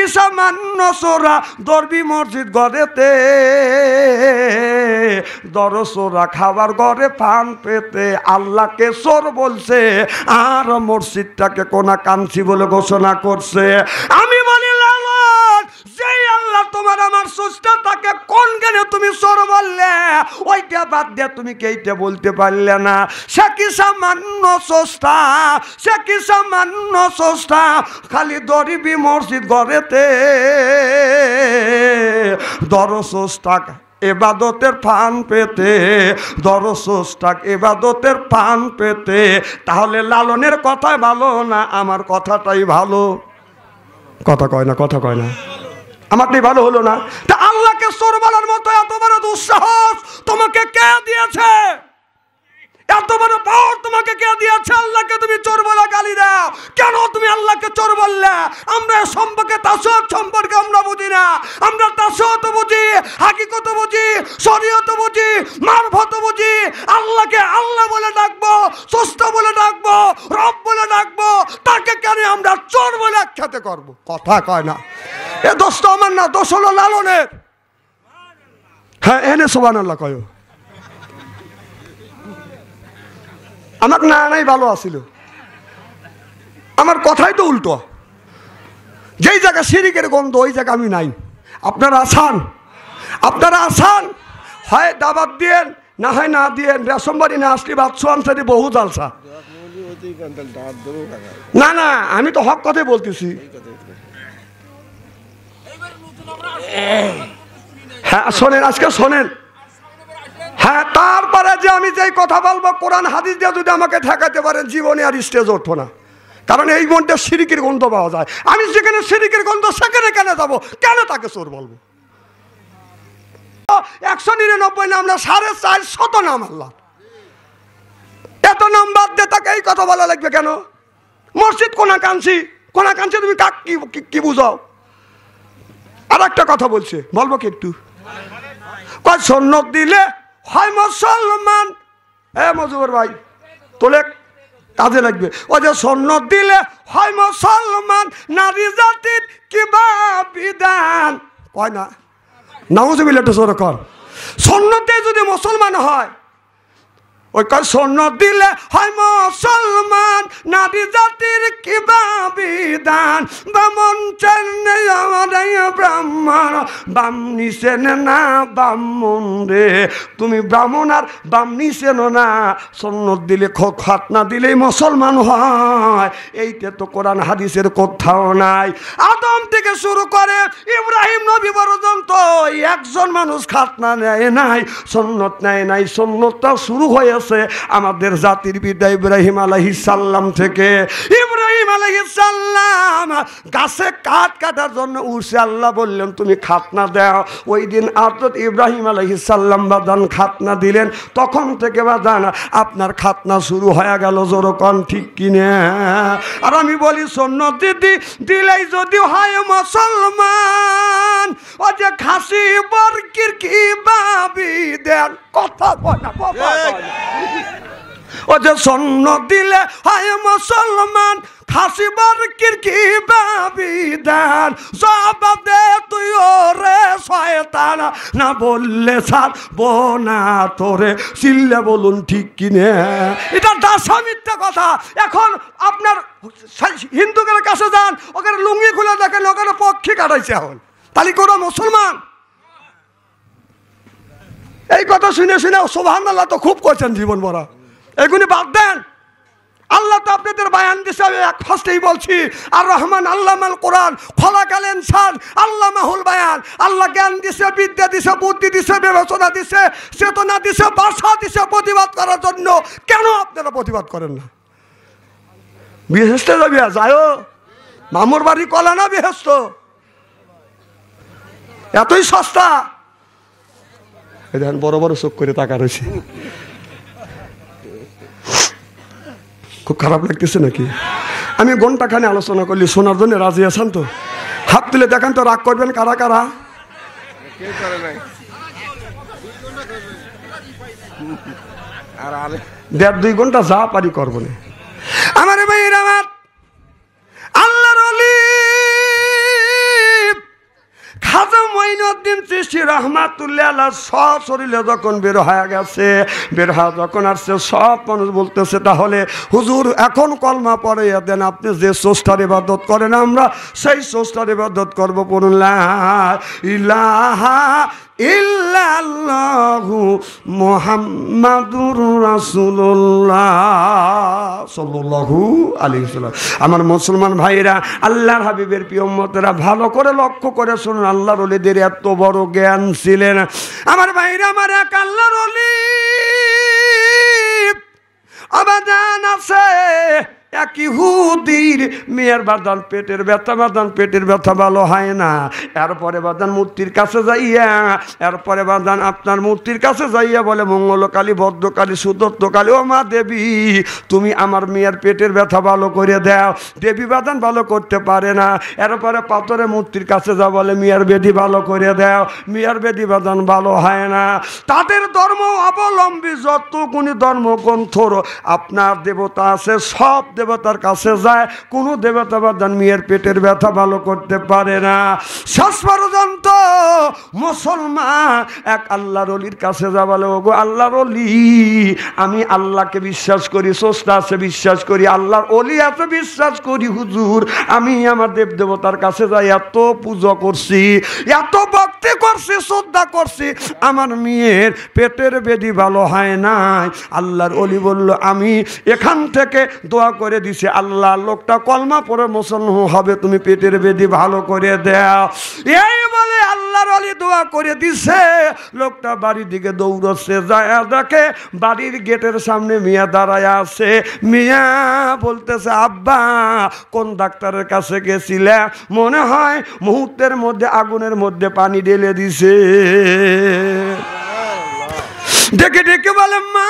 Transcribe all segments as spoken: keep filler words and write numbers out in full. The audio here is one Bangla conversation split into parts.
কি সামান্য চোরা দরবি মসজিদ গড়েতে, দর চোরা খাবার ঘরে পান পেতে, আল্লাহকে চোর বলছে আর মসজিদটাকে কোনা কাঞ্চি বলে ঘোষণা করছে। আমি বলি লালন, যেই আল্লাহ তোমার আমার সুস্থ তাকে কোন জ্ঞানে তুমি চোর বললে? ওইটা বাদ দিয়ে তুমি কেইটা বলতে পারলে না? সে কি সামান্য সস্তা, সে কি সামান্য সস্তা, খালি দরিবি মসজিদ গড়েতে দরসস্তাক এবাদতের পান পেতে, দরসস্তাক এবাদতের পান পেতে। তাহলে লালনের কথাই ভালো না আমার কথাটাই ভালো? কথা কয় না, কথা কয় না, আমারটাই ভালো হলো না? তা আল্লাহকে চোর বলার মতো এত বড় দুঃসাহস তোমাকে কে দিয়েছে? এত বড় পাওয়ার তোমাকে কে দিয়েছে? আল্লাহকে তুমি চোর বলে গালি দাও কেন? তুমি আল্লাহকে চোর বললে? আমরা সম্পর্কে তাসওয়াফ সম্পর্কে আমরা বুঝি না, আমরা তাসওয়াফ বুঝি, হাকিকত বুঝি, শরীয়ত বুঝি, মারফত বুঝি। আল্লাহকে আল্লাহ বলে ডাকবো, স্রষ্টা বলে ডাকবো, রব বলে ডাকবো, তাকে কেন আমরা চোর বলে আখ্যাত করবো? কথা কয় না। এ দোষ তো আমার না, দোষ হলো লালনের। হ্যাঁ, এনে সুবহানাল্লাহ কয়। আমাকে না নাই ভালো আসিল, আমার কথাই তো উল্টো। যেই জায়গায় শিরিকের গন্ধ ওই জায়গা আমি নাই। আপনারা আসান, আপনারা আসান, হয় দাবাত দিয়েন, না হয় না দিয়েন। রেশমবাড়ি না আসলে বাদশো আনসারি বহু জালসা। না না, আমি তো হক কথাই বলতেছি। হ্যাঁ শোনেন, আজকে শোনেন। হ্যাঁ, তারপরে যে আমি যেই কথা বলবো কোরআন হাদিস দিয়ে যদি আমাকে ঠেকাতে পারেন, জীবনে আর স্টেজ ওঠো না। কারণ এই মধ্যে শিরিকের গন্ধ পাওয়া যায়। আমি যেখানে শিরিকের গন্ধ সেখানে কেন যাবো? কেন তাকে চোর বলবো? একশো নিরানব্বই নাম না, সাড়ে চার শত নাম আল্লাহ। এত নাম বাদ দিয়ে তাকে এই কথা বলা লাগবে কেন? মসজিদ কোনা কাঞ্চি, কোনা কাঞ্চি তুমি কাক কি কি বুঝাও? আর একটা কথা বলছে, বলবো কি একটু? কয় সন্ন্যত দিলে হয় মুসলমান। এ মজুবর ভাই তোলে কাজে লাগবে। ও যে সন্ন্যত দিলে হয় মুসলমান, নারী জাতির কিবা বিধান কয় না? নাউজুবিল্লাহ একটু জোরে কর। সন্ন্যতে যদি মুসলমান হয়, ওই কয় সন্ন্যত দিলে হয় মুসলমান, নারী জাতির কিবা বিধান। বামন চেনে ব্রাহ্মণ, বাম নিছেন না ব্রাহ্মণ রে। তুমি ব্রাহ্মণ আর বাম নিছেন না। সন্ন্যত দিলে খাতনা দিলেই মুসলমান হয়, এইটা তো কোরআন হাদিসের কোথাও নাই। আদম থেকে শুরু করে ইব্রাহিম নবী পর্যন্ত একজন মানুষ খাতনা নেয় নাই, সন্ন্যত নেয় নাই। সন্ন্যতটা শুরু হয়েছে আমাদের জাতির পিতা ইব্রাহিম আলাইহিস সালাম থেকে। ইব্রাহিম আলাইহিস সালাম গাছে কাঠ কাটার জন্য উঠছে, আল্লাহ বললেন তুমি খাতনা দাও। ওই দিন হযরত ইব্রাহিম আলাইহিস সালাম বাদান খাতনা দিলেন, তখন থেকে বাদান আপনার খাতনা শুরু হয়ে গেল। জোরকন ঠিক কিনা? আর আমি বলি সুন্নত দিদি দিলেই যদি হয় মুসলমান, ও যে খাসি বর্গির কি বাবি দেন। কথা বলা বাবা, ও যে সন্ন্যত দিলে হয় মুসলমান, খাসি বর্গির কি বাবি দেন। জবাব দে তুই ওরে শয়তান, না বললে ছাড়বো না তোরে। চিল্লে বলুন ঠিক কিনে? এটা দাসা মিথ্যা কথা। এখন আপনার হিন্দুদের কাছে যান, ওখানে লুঙ্গি খুলে দেখেন, ওখানে পক্ষী কাটাইছে। এখন তাহলে কোনো মুসলমান? এই কথা শুনে শুনে সুবহানাল্লাহ তো খুব করছেন জীবন ভরা। এগুলি বাদ দেন। আল্লাহ তো আপনাদের বায়ান দিছে, এক ফার্স্টেই বলছি, আর রহমান আল্লামাল কোরআন খলাকাল ইনসান আল্লামাহুল বায়ান। আল্লাহ জ্ঞান দিছে, বিদ্যা দিছে, বুদ্ধি দিছে, বিবেচনা দিছে, চেতনা দিছে, ভাষা দিছে প্রতিবাদ করার জন্য। কেন আপনারা প্রতিবাদ করেন না? বেহেশতে যাবি যায়, মামুর বাড়ি কলা না বেহেশত? এতই সস্তা? দেখেন বড় বড় চোখ করে তাকা রয়েছে। খুব খারাপ লাগতেছে নাকি? আমি ঘন্টাখানে আলোচনা করলি, শোনার জন্য রাজি আছেন তো? হাত তুলে দেখান তো, রাগ করবেন কারা কারা? দেড় দুই ঘন্টা যা পারি করবো না। আমার ভাইয়ের আমার আল্লাহর ওলি খাজা মঈনুদ্দিন চিশতি রাহমাতুল্লাহ আলাইহ সশরীরে যখন বের হয়ে গেছে, বের হয়ে যখন আসছে, সব মানুষ বলতেছে তাহলে হুজুর এখন কলমা পড়ে দেন, আপনি যে স্রষ্টার ইবাদত করেন আমরা সেই স্রষ্টার ইবাদত করবো। পড়ুন লা ইলাহা ইল্লাল্লাহু মুহাম্মাদুর রাসূলুল্লাহ সাল্লাল্লাহু আলাইহি ওয়াসাল্লাম। আমার মুসলমান ভাইরা, আল্লাহর হাবিবের প্রিয় উম্মতেরা, ভালো করে লক্ষ্য করে শুনুন, আল্লাহর ওলিদের এত বড় জ্ঞান ছিলেন। আমার ভাইরা, আমার এক আল্লাহর ওলি আবাদান আছে, এক ইহুদির মেয়ের বাদান পেটের ব্যথা, বাদান পেটের ব্যথা ভালো হয় না। এরপরে বাদান মূর্তির কাছে যাইয়া, এরপরে বাদান আপনার মূর্তির কাছে যাইয়া বলে, মঙ্গলকালী, ভদ্রকালী, সুদত্তকালী, ও মা দেবী, তুমি আমার মেয়ের পেটের ব্যথা ভালো করে দাও। দেবী বাদান ভালো করতে পারে না। এরপরে পাথরে মূর্তির কাছে যা বলে, মেয়ের বেদি ভালো করে দাও। মেয়ের বেদি বাদান ভালো হয় না। তাদের ধর্ম অবলম্বী যতগুলি ধর্মগ্রন্থর আপনার দেবতা আছে, সব দেবতার কাছে যায়, কোন দেবতা বাদান মেয়ের পেটের ব্যথা ভালো করতে পারে না। শেষ পর্যন্ত মুসলমান এক আল্লাহর ওলির কাছে যা বলে, ওগো আল্লাহর ওলি, আমি আল্লাহকে বিশ্বাস করি, স্রষ্টা আছে বিশ্বাস করি, আল্লাহর ওলি আছে বিশ্বাস করি, হুজুর আমি আমার দেব দেবতার কাছে যাই, এত পূজা করছি, এত ভক্তি করছি, শ্রদ্ধা করছি, আমার মেয়ের পেটের বেদি ভালো হয় নাই। আল্লাহর ওলি বলল, আমি এখান থেকে দোয়া করে দিছে, আল্লাহ লোকটা কলমা পড়ে মুসলমান হবে, তুমি পেটের বেদি ভালো করে দাও। এই বলে আল্লাহর ওলি দোয়া করে দিছে। লোকটা বাড়ির দিকে দৌড়চ্ছে, যায় দেখে বাড়ির গেটের সামনে মিয়া দাঁড়ায় আছে। মিয়া বলতেছে, আব্বা কোন ডাক্তারের কাছে গেছিলে? মনে হয় মুহূর্তের মধ্যে আগুনের মধ্যে পানি ঢেলে দিছে। ডেকে ডেকে বলে, মা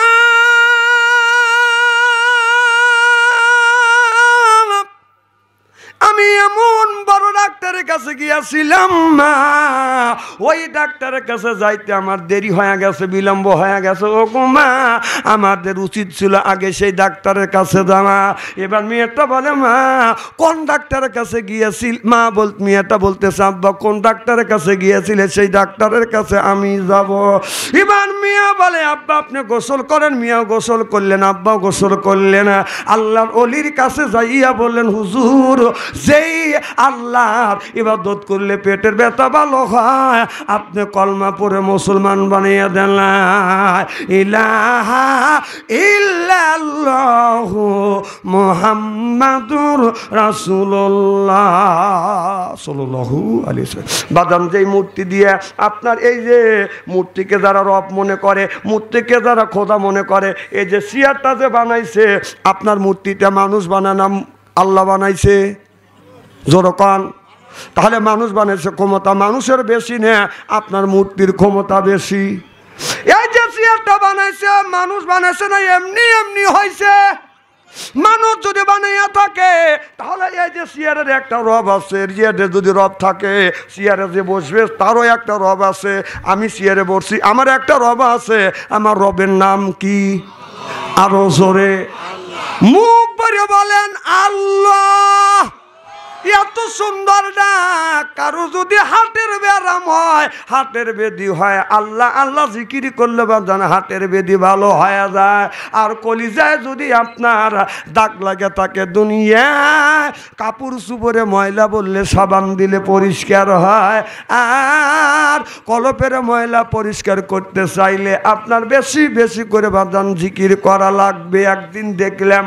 আমি এমন বড় ডাক্তারের কাছে গিয়েছিলাম, মা ওই ডাক্তারের কাছে যাইতে আমার দেরি হয়ে গেছে, বিলম্ব হয়ে গেছে। ও গো মা, আমাদের উচিত ছিল আগে সেই ডাক্তারের কাছে যাওয়া। এবার মেয়েটা বলে, মা কোন ডাক্তারের কাছে গিয়েছিল? মা বল মেয়েটা বলতেছে, আব্বা কোন ডাক্তারের কাছে গিয়েছিলে? সেই ডাক্তারের কাছে আমি যাব। এবার মিয়া বলে, আব্বা আপনি গোসল করেন। মিয়া গোসল করলেন, আব্বা গোসল করলেন। আল্লাহর ওলির কাছে যাইয়া বললেন, হুজুর যেই আল্লাহর ইবাদত করলে পেটের ব্যথা ভালো হয়, আপনি কলমা পড়ে মুসলমান বানিয়ে দেন, লা ইলাহা ইল্লাল্লাহু মুহাম্মাদুর রাসূলুল্লাহ সাল্লাল্লাহু আলাইহি ওয়াসাল্লাম। বাদাম যেই মূর্তি দিয়ে আপনার এই যে মূর্তিকে যারা রব মনে করে, মূর্তিকে যারা খোদা মনে করে, এই যে চেয়ারটা যে বানাইছে, আপনার মূর্তিটা মানুষ বানানা আল্লাহ বানাইছে? জোরকান। তাহলে মানুষ বানাইছে, ক্ষমতা মানুষের বেশি না, আপনার মূর্তির ক্ষমতা বেশি। এই যে চেয়ারটা বানাইছে মানুষ বানাইছে না, এমনি এমনি হয়েছে। মানুষ যদি বানাইয়া থাকে তাহলে এই যে চেয়ারের একটা রব আছে, চেয়ারে যদি রব থাকে, চেয়ারে যে বসবে তারও একটা রব আছে। আমি চেয়ারে বসছি, আমার একটা রব আছে। আমার রবের নাম কি? আরো জোরে মুখ ভরে বলেন, আল্লাহ। এত সুন্দর ডাক। কারো যদি হাটের ব্যারাম হয়, হাটের বেদি হয়, আল্লাহ আল্লাহ জিকির করলে বাজান হাটের বেদি ভালো হয়ে যায়। আর কলিজায় যদি আপনার দাগ লাগে থাকে, দুনিয়ায় কাপড় চুপড়ে ময়লা বললে সাবান দিলে পরিষ্কার হয়, আর কলপের ময়লা পরিষ্কার করতে চাইলে আপনার বেশি বেশি করে বাজান জিকির করা লাগবে। একদিন দেখলাম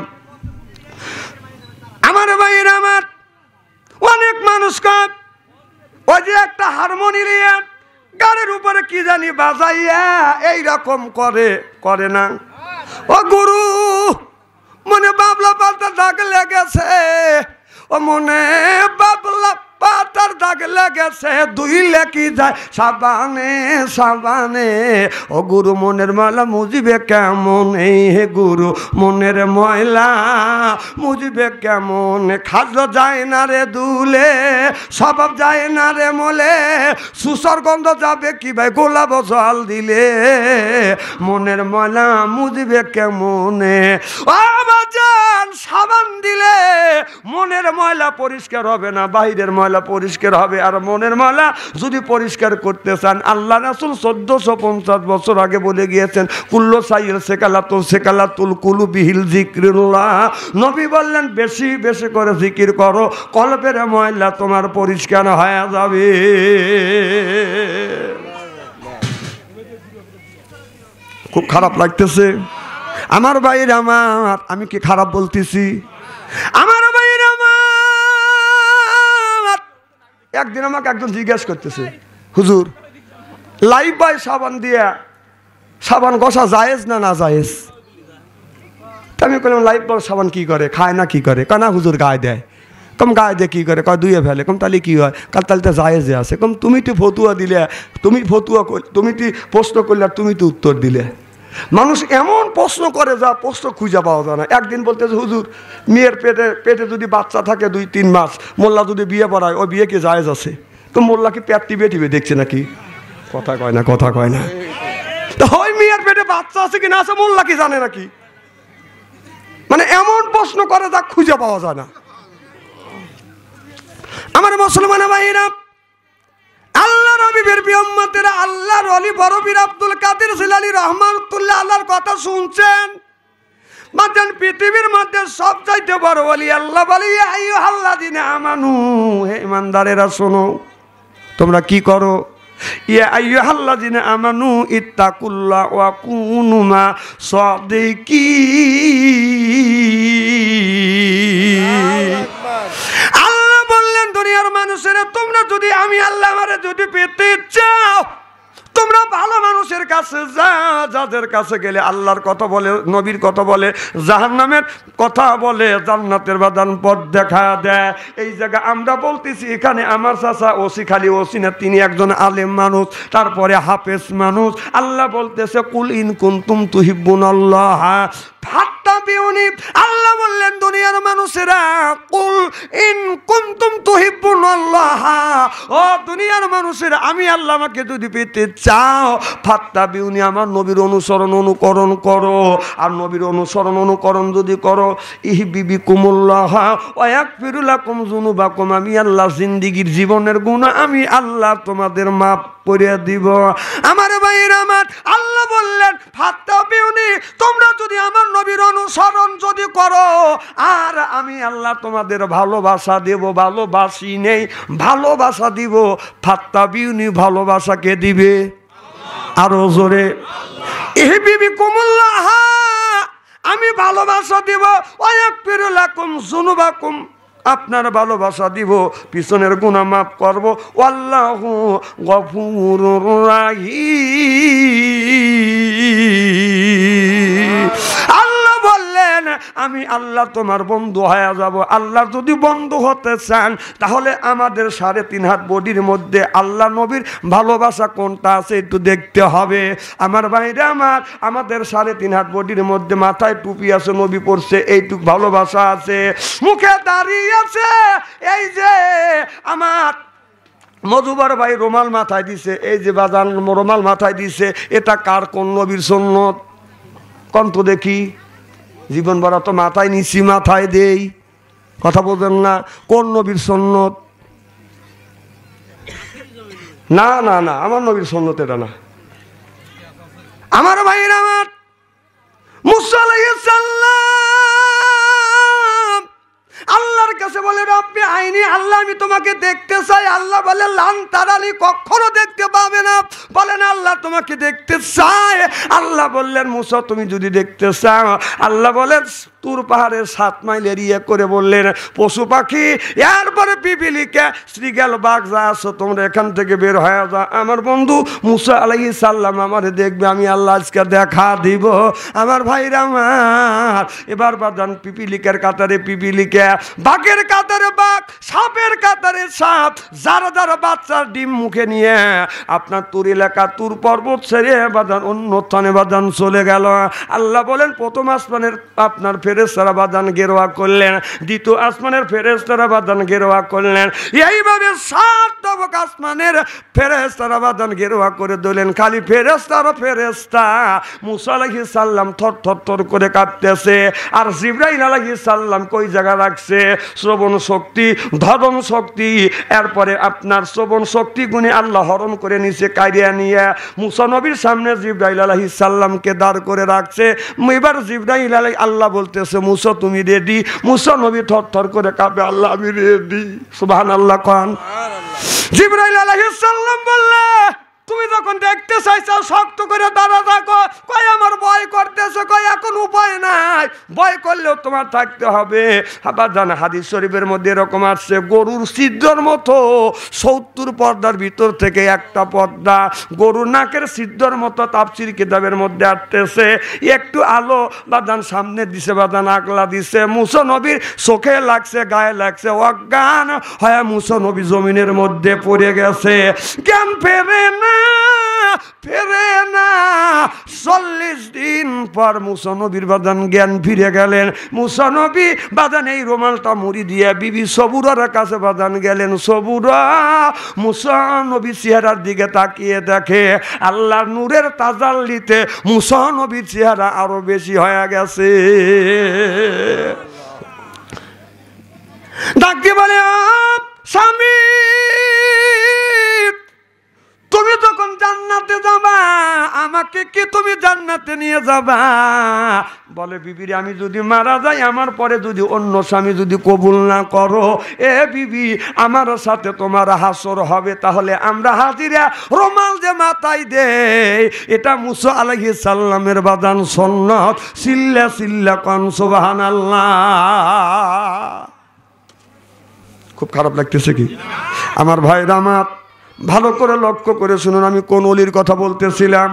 আমার ভাইয়ের, আমার অনেক মানুষ কাপ ওই যে একটা হারমোনিয়াম গাড়ির উপরে কি জানি বাজাইয়া এইরকম করে করে না। ও গুরু, মনে বাবলা পাতার দাগ লেগেছে, ও মনে বাবলা পাতার দাগ লেগেছে, দুই লেখি যায় সাবানে সাবানে। ও গুরু মনের ময়লা মুজিবে কেমন? এই হে গুরু মনের ময়লা মুজিবে কেমন? খাদ্য যায় না রে দুলে, স্বভাব যায় না রে মলে, সুসর গন্ধ যাবে কি ভাই গোলাপ জল দিলে? মনের ময়লা মুজিবে কেমনে? ও বাজান, সাবান দিলে মনের ময়লা ময়লা পরিষ্কার হবে না, বাহিরের ময়লা পরিষ্কার হবে। আর মনের ময়লা যদি পরিষ্কার করতে চান, আল্লাহ রাসূল চোদ্দশো পঞ্চাশ বছর আগে বলে গিয়েছেন, কুল্লু সাইল সেকালাতুল সেকালাতুল কুলু বিহিল যিকরুল্লাহ। নবী বললেন বেশি বেশি করে জিকির করো, কলবের ময়লা তোমার পরিষ্কার হয়ে যাবে। খুব খারাপ লাগতেছে আমার ভাইয়ের আমার, আমি কি খারাপ বলতেছি? আমার ভাইয়ের আমার, একদিন আমাকে একজন জিজ্ঞেস করতেছে, হুজুর লাইফ বয় সাবান দিয়া সাবান ঘষা জায়েজ না না জায়েজ? আমি বললাম লাইফ বয় সাবান কি করে, খায় না কি করে? কানা হুজুর গায়ে দেয়। কম গায়ে দিয়ে কী করে? কয় ধুয়ে ফেলে। কম তাহলে কী হয়? কাল তাহলে তো জায়েজে আছে। কম তুমি তো ফতুয়া দিলে, তুমি ফতুয়া তুমি তো প্রশ্ন করলে আর তুমি তো উত্তর দিলে। মানুষ এমন প্রশ্ন করে যা প্রশ্ন খুঁজে পাওয়া যায় না। একদিন বলতেছে হুজুর মেয়ের পেটে পেটে যদি বাচ্চা থাকে দুই তিন মাস, মোল্লা যদি বিয়ে পড়ায়, ওই বিয়ে কি জায়েজ আছে? তো মোল্লা কি পেট টিপে টিপে দেখছে নাকি? কথা কয় না, কথা কয় না। তো ওই মেয়ের পেটে বাচ্চা আছে কি না আছে মোল্লা কি জানে নাকি? মানে এমন প্রশ্ন করে যা খুঁজে পাওয়া যায় না। আমার মুসলমান ভাইরা, আল্লাহর হাবিবের প্রিয় উম্মতেরা, আল্লাহর ওলি বড় পীর আব্দুল কাদের জিলানী রাহমাতুল্লাহ আল্লাহর কথা শুনছেন। মাঝান পৃথিবীর মধ্যে সবচাইতে বড় ওলি আল্লাহ বলি, আইয়ুহাল্লাযিনা আমানু, হে ঈমানদারেরা শোনো, তোমরা কি করো? ইয়া আইয়ুহাল্লাযিনা আমানু ইত্তাকুল্লাহ ওয়া কুনু মা সাদিকিন। আল্লাহ বললেন দুনিয়ার মানুষেরা, তোমরা যদি আমি আল্লাহ আমারে যদি পেতে চাও, তোমরা ভালো মানুষের কাছে যা, যাদের কাছে গেলে আল্লাহর কথা বলে, নবীর কথা বলে, জাহান্নামের কথা বলে, জান্নাতের বাদান পথ দেখা দেয়। এই জায়গা আমরা বলতেছি, এখানে আমার চাচা ওসি, খালি ওসি না, তিনি একজন আলেম মানুষ, তারপরে হাফেজ মানুষ। আল্লাহ বলতেছে কুল ইন কুনতুম তুহিব্বুনাল্লাহ ফাত্তাবিউনি। আল্লাহ বললেন দুনিয়ার মানুষেরা, কুল ইন কুনতুম তুহিব্বুনাল্লাহ, ও দুনিয়ার মানুষেরা, আমি আল্লাহ আমাকে যদি পেতে চাও, ফাত্তাবিউনি, আমার নবীর অনুসরণ অনুকরণ করো। আর নবীর অনুসরণ অনুকরণ যদি করো, ইহবিবিকুমুল্লাহ ওয়া ইয়াগফিরু লাকুম যুনুবাকুম, আমি আল্লাহ জিন্দেগীর জীবনের গুনাহ আমি আল্লাহ তোমাদের মাফ করে দিব। আমার ভাইরা আমার, আল্লাহ বললেন ফাত্তাবিউনি, তোমরা যদি আমার নবীর অনুসরণ যদি করো, আর আমি আল্লাহ তোমাদের ভালোবাসা দেব। ভালোবাসি নেই, ভালোবাসা দিব। ফাত্তাবিউনি, ভালোবাসা কে দিবে? আরো জোরে, ইহবিবিকুমুল্লাহ, আমি ভালোবাসা দিব। ওয়া ইয়াগফিরু লাকুম যুনুবাকুম, আপনার ভালোবাসা দিব, পিছনের গুনাহ মাফ করব। আল্লাহু গফুরুর রাহিম। আল্লাহ বললেন আমি আল্লাহ তোমার বন্ধু হয়ে যাব। আল্লাহ যদি বন্ধু হতে চান, তাহলে আমাদের সাড়ে তিন হাত বডির মধ্যে আল্লাহ নবীর ভালোবাসা কোনটা আছে একটু দেখতে হবে। আমার ভাইরা আমার, আমাদের সাড়ে তিন হাত বডির মধ্যে মাথায় টুপি আছে, নবী পড়ছে, এইটুক ভালোবাসা আছে। মুখে দাঁড়িয়ে আছে, এই যে আমার মধুবার ভাই রুমাল মাথায় দিছে, এই যে বাজান রুমাল মাথায় দিছে, এটা কার, কোন নবীর সুন্নত? কোন তো দেখি, জীবন ভরা তো মাথায় নিছি, মাথায় দেই, কথা বলবেন না। কোন নবীর সুন্নত? না না না, আমার নবীর সুন্নত এটা না। আমার ভাইরা আমার, মুসা আলাইহিস সালাম আল্লাহর কাছে বলে রব্বি আইনি, আল্লাহ আমি তোমাকে দেখতে চাই। আল্লাহ বলে লান তারানি, কখনো দেখতে পাবে না। বলেন আল্লাহ তোমাকে দেখতে চাই। আল্লাহ বললেন মুসা তুমি যদি দেখতে চাও, আল্লাহ বলেন তুর পাহাড়ের সাত মাইল এরিয়া করে বললেন পশু পাখি, এরপরে পিপিলিকা, শ্রীগাল, বাঘ যা আছো তোমরা এখান থেকে বের হয়ে যা। আমার বন্ধু মুসা আলাইহিস সালাম আমারে দেখবে, আমি আল্লাহ আজকে দেখা দিব। আমার ভাইরা আমার, এবার বাদান পিপিলিকার কাতারে পিপিলিকা, বাঘের কাতারে বাঘ, সাপের কাতারে সাপ, যারা যারা বাচ্চার ডিম মুখে নিয়ে আপনার তুর এলাকা তুর পর্বত ছেড়ে বাজান অন্য স্থানে বাজান চলে গেল। আল্লাহ বলেন প্রথম আসমানের আপনার ফেরেশতারা বাজান গেরোয়া করলেন, দ্বিতীয় আসমানের ফেরেশতারা বাজান গেরোয়া করলেন, এইভাবে সাত তবক আসমানের ফেরেশতারা বাজান গেরোয়া করে দিলেন। খালি ফেরেশতার ফেরেশতা মুসা আলাইহিস সালাম থর থর থর করে কাঁপতেছে। আর জিবরাইল আলাইহিস সালাম কই জায়গা রাখছে? শ্রবণ শক্তি, ধরণ শক্তি, এরপরে আপনার শ্রবণ শক্তি গুণে আল্লাহ হরণ করে নিচে কাইরিয়া নিয়ে মুসা নবীর সামনে জিবরাইল আলাইহিস সালামকে দাঁড় করে রাখছে। এবার জিবরাইল আলাই আল্লাহ বলতেছে মুসা তুমি রেডি? মুসা নবী থর থর করে কাঁপে, আল্লাহ আমি রেডি। সুবহানাল্লাহ কোন। জিবরাইল আলাইহিস সালাম বললে তুমি যখন দেখতে চাইছো শক্ত করে দাঁড়া থাকো। কয় আমার ভয় করতেছে, কয় এখন উপায় নাই, ভয় করলেও তোমার থাকতে হবে। আবার জান হাদিস শরীফের মধ্যে এরকম আসছে, গরুর ছিদ্রর মতো সত্তর পর্দার ভিতর থেকে একটা পর্দা গরুর নাকের ছিদ্রর মতো তাফসীর কিতাবের মধ্যে আসতেছে। একটু আলো বাদান সামনে দিছে, বাদান আগলা দিছে, মুসা নবীর চোখে লাগছে, গায়ে লাগছে, অজ্ঞান হয় মুসা নবী জমিনের মধ্যে পড়ে গেছে। জ্ঞান ফেরে না, ফেরে না। চল্লিশ দিন পর মুসা নবীর বাদান জ্ঞান ফিরে গেলেন। মুসা নবী বাদান এই রুমালটা মুড়ি দিয়ে বিবি সবুরার কাছে বাদান গেলেন। সবুরা মুসা নবী চেহারার দিকে তাকিয়ে দেখে আল্লাহর নূরের তাজাল্লিতে মুসা নবীর চেহারা আরো বেশি হয়ে গেছে। ডাক দিয়ে বলে স্বামী তুমি যখন জান্নাতে যাবা আমাকে কি তুমি জান্নাতে নিয়ে যাবা? বলে বিবিরে আমি যদি মারা যাই আমার পরে যদি অন্য স্বামী যদি কবুল না করো, এ বিবি আমার সাথে তোমার হাসর হবে। তাহলে আমরা হাজিরা রুমাল যে মাথায় দেই এটা মুসা আলাইহিস সালামের বাদান সুন্নাত। সিল্লা সিল্লা কোন সুবহানাল্লাহ। খুব খারাপ লাগতেছে কি আমার ভাইরা? আমার ভালো করে লক্ষ্য করে শুনুন আমি কোন ওলির কথা বলতেছিলাম।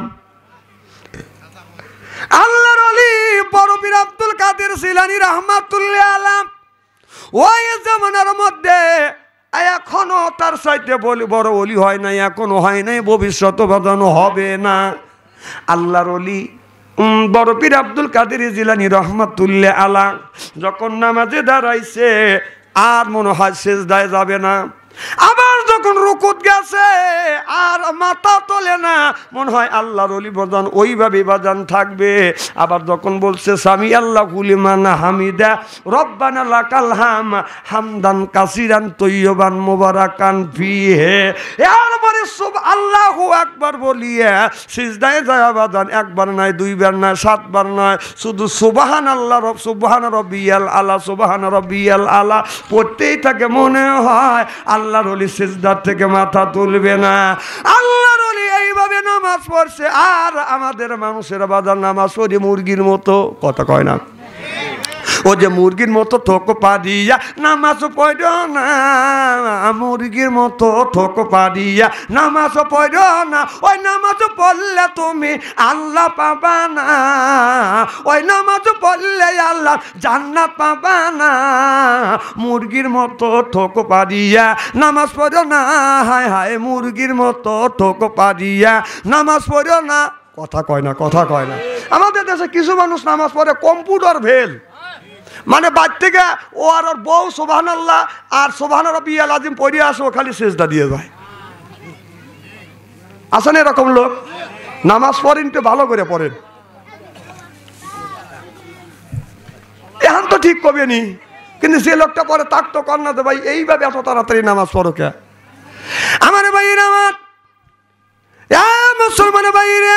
আল্লাহর ওলি বড় পীর আব্দুল কাদের জিলানী রাহমাতুল্লাহ আলাইহি ওই জামানার মধ্যে এখনো তার চাইতে বলি বড় ওলি হয় নাই, এখনো হয় নাই, ভবিষ্যতে বাজানো হবে না। আল্লাহর ওলি বড় পীর আব্দুল কাদের জিলানী রাহমাতুল্লাহ আলাইহি যখন নামাজে দাঁড়াইছে আর মনে হয় সিজদায় যাবে না, আবার যখন রুকুত গেছে আর মাথা তোলে না, মনে হয় আল্লাহর ওলি বাজান ওইভাবে বাজান থাকবে। আবার যখন বলছে সামি আল্লাহু লিমান হামিদা রব্বানা লাকাল হাম হামদান কাসিরান তৈয়বান মুবারাকান ফিহে, এরপরে সুব আল্লাহু আকবার বলিয়ে সিজদায় যায় বাজান একবার নয়, দুইবার নয়, সাতবার নয়, শুধু সুবহানাল্লাহ রব সুবহান রব্বিয়াল আলা সুবহান রব্বিয়াল আলা পড়তেই থাকে। মনে হয় আল্লাহর ওলি সিজদার থেকে মাথা তুলবে না। আল্লাহর ওলি এইভাবে নামাজ পড়ছে আর আমাদের মানুষের বাজার নামাজ পড়ে মুরগির মতো, কথা কয় না, ও যে মুরগির মতো ঠোক পা দিয়া নামাজ পড়ো না, মুরগির মতো ঠোক পা দিয়া নামাজ পড়ো না। ওই নামাজ পড়লে তুমি আল্লাহ পাবা না, ওই নামাজ পড়লে আল্লাহ জান্নাত পাবা না। মুরগির মতো ঠোক পা দিয়া নামাজ পড়ো না, হায় হায় মুরগির মতো ঠোক পা দিয়া নামাজ পড়ো না। কথা কয় না, কথা কয় না। আমাদের দেশে কিছু মানুষ নামাজ পড়ে কম্পিউটার ফেল, মানে বাদ থেকে ও আর ওর বউ সুবহানাল্লাহ আর সুবহান রাব্বিয়াল আযীম পড়ে আসে, ও খালি সিজদা দিয়ে যায়। আসেন এরকম লোক? নামাজ পড়েন তো ভালো করে পড়েন, এখন তো ঠিক কবে নি, কিন্তু যে লোকটা পড়ে তাক তো কর না দে ভাই এইভাবে এত তাড়াতাড়ি নামাজ পড়ো কে? আমার ভাইরা আমার মুসলমান ভাইরা,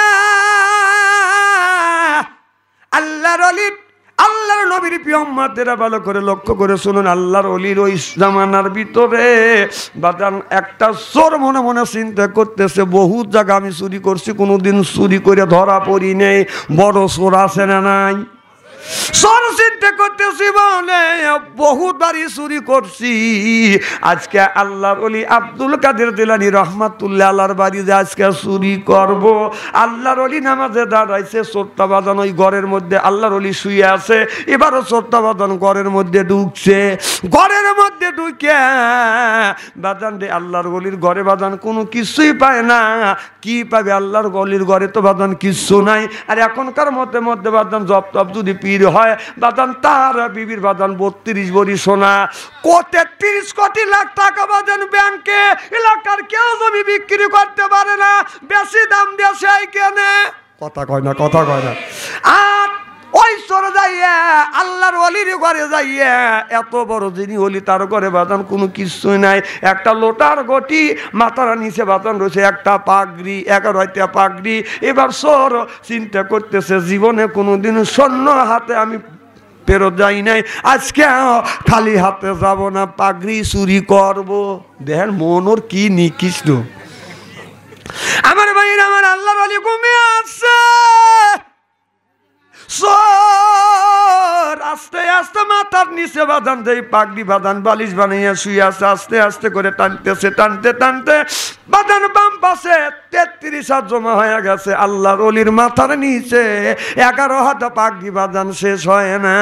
আল্লাহর ওলি আল্লাহর নবীর প্রিয় উম্মতেরা ভালো করে লক্ষ্য করে শুনুন। আল্লাহর ওলির ওই জামানার ভিতরে বাদান একটা চোর মনে মনে চিন্তা করতেছে বহু জায়গা আমি চুরি করছি, কোনোদিন চুরি করে ধরা পড়ি নেই, বড় চোর আছে না নাই? চোর চিন্তা করতেছি বলে বহুত বাড়ি চুরি করছি। আজকে আল্লাহর ওলি আব্দুল কাদের জিলানী রহমাতুল্লাহ আল্লাহর বাড়ি যে আজকে চুরি করব। আল্লাহর ওলি নামাজে দাঁড়াইছে, চোরটা বাজান ওই ঘরের মধ্যে আল্লাহর ওলি শুয়ে আছে। এবারও চোরটা বাজান ঘরের মধ্যে ঢুকছে। ঘরের মধ্যে ঢুকে বাজান রে আল্লাহর ওলির ঘরে বাজান কোনো কিছুই পায় না। কি পাবে আল্লাহর ওলির ঘরে? তো বাজান কিচ্ছু নাই। আর এখনকার মধ্যে মধ্যে বাজান জপ টপ যদি পীর হয় বাজান, তার বিবির বাজান বত্রিশ বড়ি সোনা, কোটি তিরিশ কোটি লাখ টাকা বাজান ব্যাংকে। এলাকার কেউ জমি বিক্রি করতে পারে না, বেশি দাম দিয়ে সেই কেনে। কথা কয় না, কথা কয় না। আর ওই সরে যাইয়া আল্লাহর ওলির ঘরে যাইয়া এত বড় যিনি ওলি তার ঘরে বাজান কোনো কিছুই নাই। একটা লোটার গটি, মাথার নিচে বাজান রয়েছে একটা পাগড়ি, এগারোটা পাগড়ি। এবার সর চিন্তা করতেছে জীবনে কোনোদিন স্বর্ণ হাতে আমি ফেরত যাই নাই, আজকে খালি হাতে যাব না, পাগড়ি চুরি করব। দেখেন মন ওর কি নিকৃষ্ট। আমার ভাইয়ের আমার আল্লাহর ওলি ঘুমিয়ে আছে। আস্তে আস্তে মাথার নিচে বাঁধান যেই পাগড়ি বাঁধান বালিশ বানাইয়া শুয়ে আছে, আস্তে আস্তে করে টানতেছে, টানতে টানতে বাঁধান বাম পাশে তেত্রিশ হাত জমা হয়ে গেছে। আল্লাহর ওলির মাথার নিচে এগারো হাত পাগড়ি বাঁধান শেষ হয় না।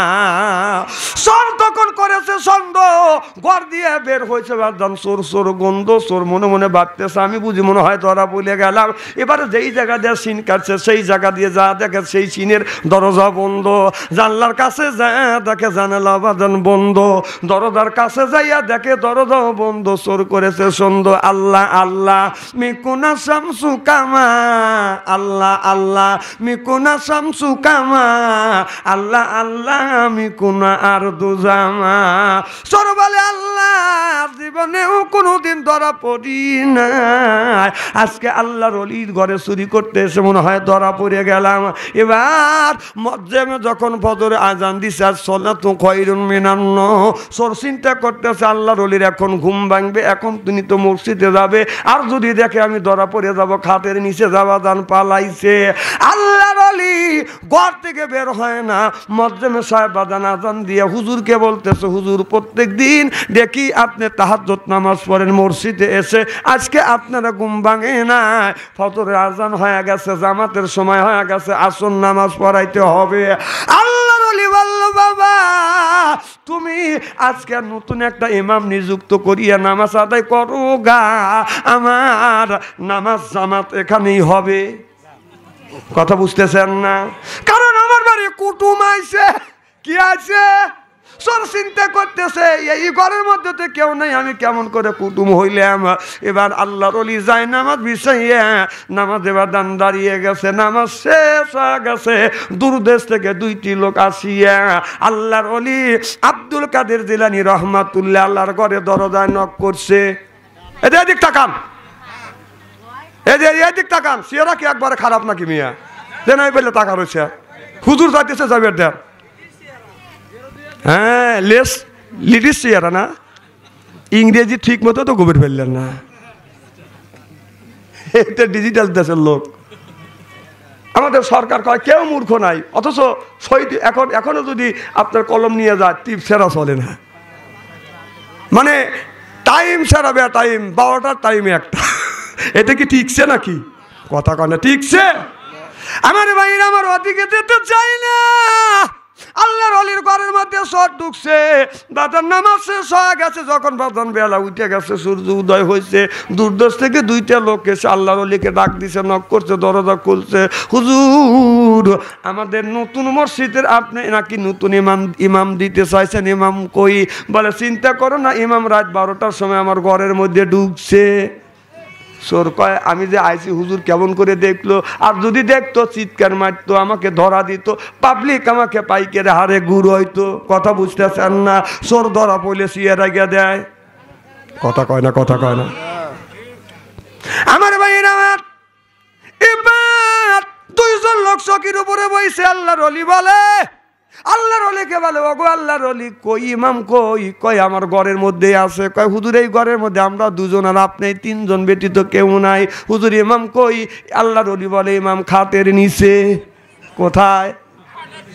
সর তখন করেছে সন্দেহ, ঘর দিয়ে বের হয়েছে বাঁধান চোর চোর গন্ধ। চোর মনে মনে ভাবতেছে আমি বুঝি মনে হয় ধরা বলে গেলাম। এবারে যেই জায়গা দিয়ে সিন কাটছে সেই জায়গা দিয়ে যা দেখে সেই সিনের দরজা বন্ধ। জানলার কাছে যায় দেখে জানালা বাজান বন্ধ। দরজার কাছে যাইয়া দেখে দরজা বন্ধ। চোর করেছে সন্দেহ। আল্লাহ আল্লাহ মিকুনা শামসু কামা, আল্লাহ আল্লাহ মিকুনা শামসু কামা, আল্লাহ আল্লাহ মিকুনা আর দুজামা। চোর বলে আল্লাহ জীবনেও কোনোদিন ধরা পড়ি নাই, আজকে আল্লাহর ওলির ঘরে চুরি করতে এসে মনে হয় ধরা পড়ে গেলাম। এবার মজ্জেমে যখন ফজর আজান দিছে আর সলাতু খায়রুম মিনান নাওম, চোর চিন্তা করতেছে আল্লাহর ওলির এখন ঘুম ভাঙবে, এখন তিনি তো মসজিদে যাবে। আর যদি দেখে আমি ধরা পড়ে যাব, খাটের নিচে যাওয়া দান পালাইছে। আল্লাহর ওলি ঘর থেকে বের হয় না। মজ্জেমে সাহেব বাজান আজান দিয়ে হুজুরকে বলতেছে হুজুর প্রত্যেক দিন দেখি আপনি তাহাজ্জুদ নামাজ পড়েন মসজিদে এসে, আজকে আপনারা ঘুম ভাঙে না। ফজরের আজান হয়ে গেছে, জামাতের সময় হয়ে গেছে, আসর নামাজ পড়াইতে হবে। আল্লাহর ওলি বলল বাবা তুমি আজকে নতুন একটা ইমাম নিযুক্ত করিয়া নামাজ আদায় করো গা, আমার নামাজ জামাত এখানেই হবে। কথা বুঝতেছেন না? কারণ আমার বাড়ি কুটুম আইছে। কি আছে? চোর চিন্তা করতেছে এই ঘরের মধ্যে তো কেউ নেই, আমি কেমন করে কুটুম হইলাম। এবার আল্লাহর ওলি যায় নামাজ বিছাইয়া, নামাজ এবার দান দাঁড়িয়ে গেছে, নামাজ শেষ হয়ে গেছে। দূরদেশ থেকে দুইটি লোক আসিয়া আল্লাহর ওলি আব্দুল কাদের জিলানী রহমাতুল্লাহ আল্লাহর ঘরে দরজায় নক করছে। এদের এদিক তাকান, এদের এদিক তাকান। সিয়ারা কি একবারে খারাপ নাকি মিয়া? দেন আমি বললে টাকা রয়েছে। হুজুর যাইতেছে যাবে দেন। হ্যাঁ লেস লিডিস চেয়ারা না, ইংরেজি ঠিক মতো তো গভীর ফেললেন না। এটা ডিজিটাল দেশের লোক। আমাদের সরকার কয় কেউ মূর্খ নাই, অথচ শহীদ এখন এখনো যদি আপনার কলম নিয়ে যায় টিপ সেরা চলে না। মানে টাইম সেরা বে টাইম, বারোটার টাইমে একটা। এটা কি ঠিকছে নাকি? কথা কয় না ঠিকছে। আমার ভাইরা আমার ওদিকে যেতে চাই না। আল্লাহর ওলির ঘরের মধ্যে চোর ঢুকছে। বাজান নামাজ শেষ হয়ে গেছে, যখন বাজান বেলা উঠে গেছে, সূর্য উদয় হয়েছে, দূরদেশ থেকে দুইটা লোক এসে আল্লাহর ওলিকে ডাক দিছে, নক করছে, দরজা খুলছে। হুজুর আমাদের নতুন মসজিদের আপনি নাকি নতুন ইমাম ইমাম দিতে চাইছেন, ইমাম কই? বলে চিন্তা করো না, ইমাম রাত বারোটার সময় আমার ঘরের মধ্যে ঢুকছে। চোর কয় আমি যে আইসি হুজুর কেমন করে দেখলো, আর যদি দেখতো চিৎকার মারতো, আমাকে ধরা দিত, পাবলিক আমাকে পাইকেরে হারে গুড় হইতো। কথা বুঝতেছেন না? চোর ধরা পড়লে সিয়ারা গিয়া দেয়। কথা কয় না, কথা কয় না। আমার ভাইয়ের আমার এবার দুইজন লোক চকির উপরে বইছে। আল্লাহর ওলি বলে, আল্লাহর ওলিকে বলে ওগো আল্লাহর ওলি কই ইমাম কই? কয় আমার ঘরের মধ্যে আছে। কয় হুজুর এই ঘরের মধ্যে আমরা দুজন আর আপনি তিনজন, ব্যতীত কেউ নাই। হুজুর ইমাম কই? আল্লাহর ওলি বলে ইমাম খাটের নিচে। কোথায়?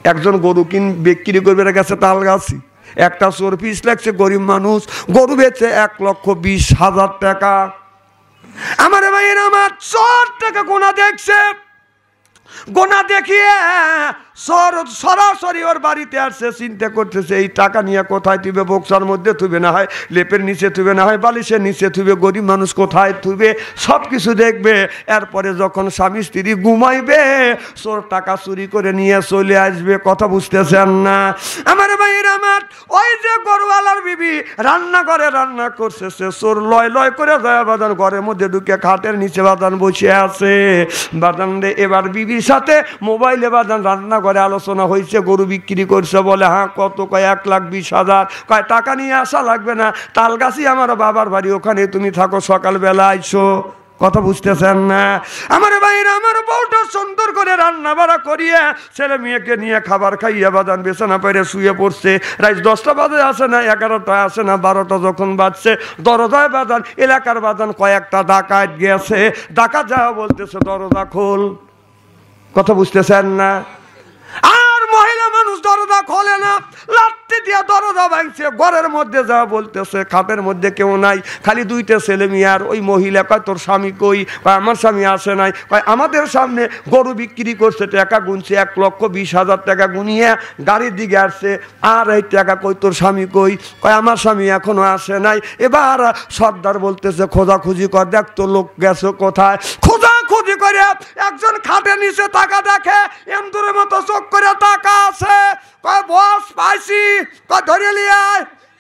একজন গরু কিন বিক্রি করবে গেছে তালগাছি, একটা চোর পিস লাগছে, গরিব মানুষ, গরু বেচে এক লক্ষ বিশ হাজার টাকা। আমার ভাইয়ের আমার চোর টাকা গোনা দেখছে, গোনা দেখিয়ে সরাসরি ওর বাড়িতে আসছে, চিন্তা করতেছে এই টাকা নিয়ে কোথায় থুবে, বক্সার মধ্যে থুবে, না হয় লেপের নিচে থুবে, না হয় বালিশের নিচে থুবে, গরিব মানুষ কোথায় থুবে সব কিছু দেখবে। এরপরে যখন স্বামী স্ত্রী ঘুমাইবে চোর টাকা চুরি করে নিয়ে চলে আসবে। কথা বুঝতেছেন না আমার ভাইয়ের আমার? ওই যে গরুওয়ালার বিবি রান্না করে রান্না করছে, সে চোর লয় লয় করে যায় বাদান ঘরের মধ্যে ঢুকে খাটের নিচে বাদান বসে আছে। বাদান রে এবার বিবির সাথে মোবাইলে বাদান রান্না করে আলোচনা হয়েছে, গরু বিক্রি করছে, বলে হ্যাঁ কত, কয় এক লাখ বিশ হাজার, কয় টাকা নিয়ে আসা লাগবে না, তালগাছি আমার বাবার বাড়ি, ওখানে তুমি থাকো, সকালবেলা আইসো। কথা বুঝতেছেন না আমার ভাইরা? আমার বউটা সুন্দর করে রান্না বাড়া করিয়ে ছেলে মেয়েকে নিয়ে খাবার খাইয়ে বাদান বিছানা পেরে শুয়ে পড়ছে। রাত দশটা বাজে আসে না, এগারোটা আসে না, বারোটা যখন বাজছে দরজায় বাদান, এলাকার বাদান কয়েকটা ডাকাত গেছে, ডাকাত যাওয়া বলতেছে দরজা খোল। কথা বুঝতেছেন না? আর মহিলা মানুষ দরজা খোলে না, লাত্তি দিয়া দরজা ভাঙছে, ঘরের মধ্যে যাওয়া বলতেছে খাটের মধ্যে কেউ নাই, খালি দুইটা ছেলে মেয়ে। আর ওই মহিলা কয় তোর স্বামী কই? কয় আমার স্বামী আসে নাই। কয় আমাদের সামনে গরু বিক্রি করছে, টাকা গুনছে এক লক্ষ বিশ হাজার টাকা গুনিয়ে গাড়ির দিকে আসছে, আর এই টাকা কই, তোর স্বামী কই? কয় আমার স্বামী এখনো আসে নাই। এবার সর্দার বলতেছে খোঁজাখুঁজি কর, দেখ তো লোক গেছে কোথায়। খোঁজাখুঁজি করে একজন খাটের নিচে টাকা দেখে, এন্দুরের মতো চোখ করে টাকা আছে। কয় বস পাইছি, কয় ধরে নিয়ে আয়।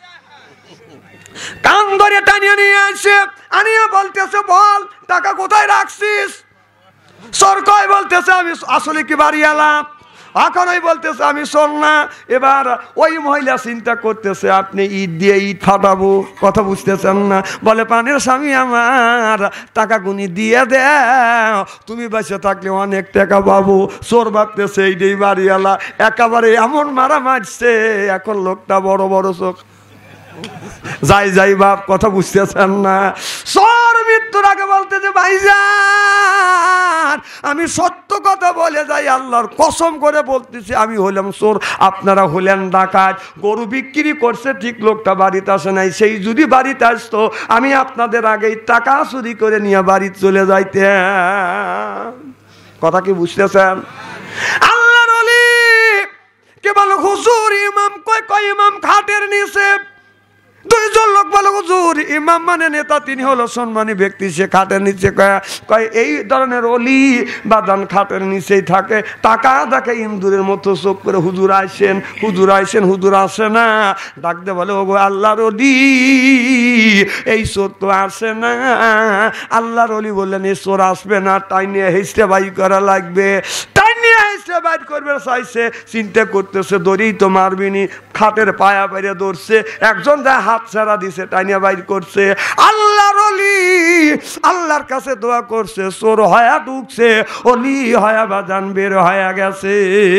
কান ধরে টানিয়ে নিয়ে আসে, আনিয়ে বলতেছে বল টাকা কোথায় রাখছিস? চোর কয় বলতেছে আমি আসলে কি বাড়ি এলাম। এখন ওই বলতেছে আমি শোন না। এবার ওই মহিলা চিন্তা করতেছে আপনি ইট দিয়ে ইট ফাটাবো। কথা বুঝতেছেন না? বলে পানের স্বামী আমার টাকা গুনি দিয়ে দে, তুমি বেঁচে থাকলে অনেক টাকা পাবো। চোর ভাবতেছে এইটাই বাড়িওয়ালা, একেবারে এমন মারা মারছে, এখন লোকটা বড় বড় চোখ যাই যাই বাপ। কথা বুঝতেছেন না? চোর মৃত্যুর আগে বলতেছে ভাইজান আমি সত্য কথা বলে যাই, আল্লাহর কসম করে বলতেছি আমি হলাম চোর, আপনারা হলেন ডাকাত। গরু বিক্রি করছে ঠিক, লোকটা বাড়িতে আসে নাই। সেই যদি বাড়িতে আসতো আমি আপনাদের আগেই টাকা চুরি করে নিয়ে বাড়ি চলে যাইতাম। কথা কি বুঝতেছেন? আল্লাহর ওলি কে বলো হুজুর ইমাম কয়, কয় ইমাম খাটের নিচে। দুইজন লোক বলো হুজুর ইমাম মানে নেতা, তিনি হলো সম্মানী ব্যক্তি, সে খাটের নিচে। কয় কয় এই ধরনের অলি বাদান খাটের নিচেই থাকে, টাকা দেখে ইন্দুরের মতো চোখ করে হুজুর আইসেন, হুজুর আইসেন, হুজুর আসে না। ডাকতে বলে ওগো আল্লাহর অলি এই চোর তো আসে না। আল্লাহর অলি বললেন এই চোর আসবে না, তাই নিয়ে হেসতে বাই করা লাগবে। বাইর করবে চাইছে, চিন্তা করতেছে দড়ি তো মারবিনি, খাটের পায়া বাইরে ধরছে, একজন যা হাত ছাড়া দিছে টাইনিয়া বাইর করছে। আল্লাহর ওলি আল্লাহর কাছে দোয়া করছে, চোর হয়া ঢুকছে, ওলি হয়া বাজান বের হয়ে গেছে।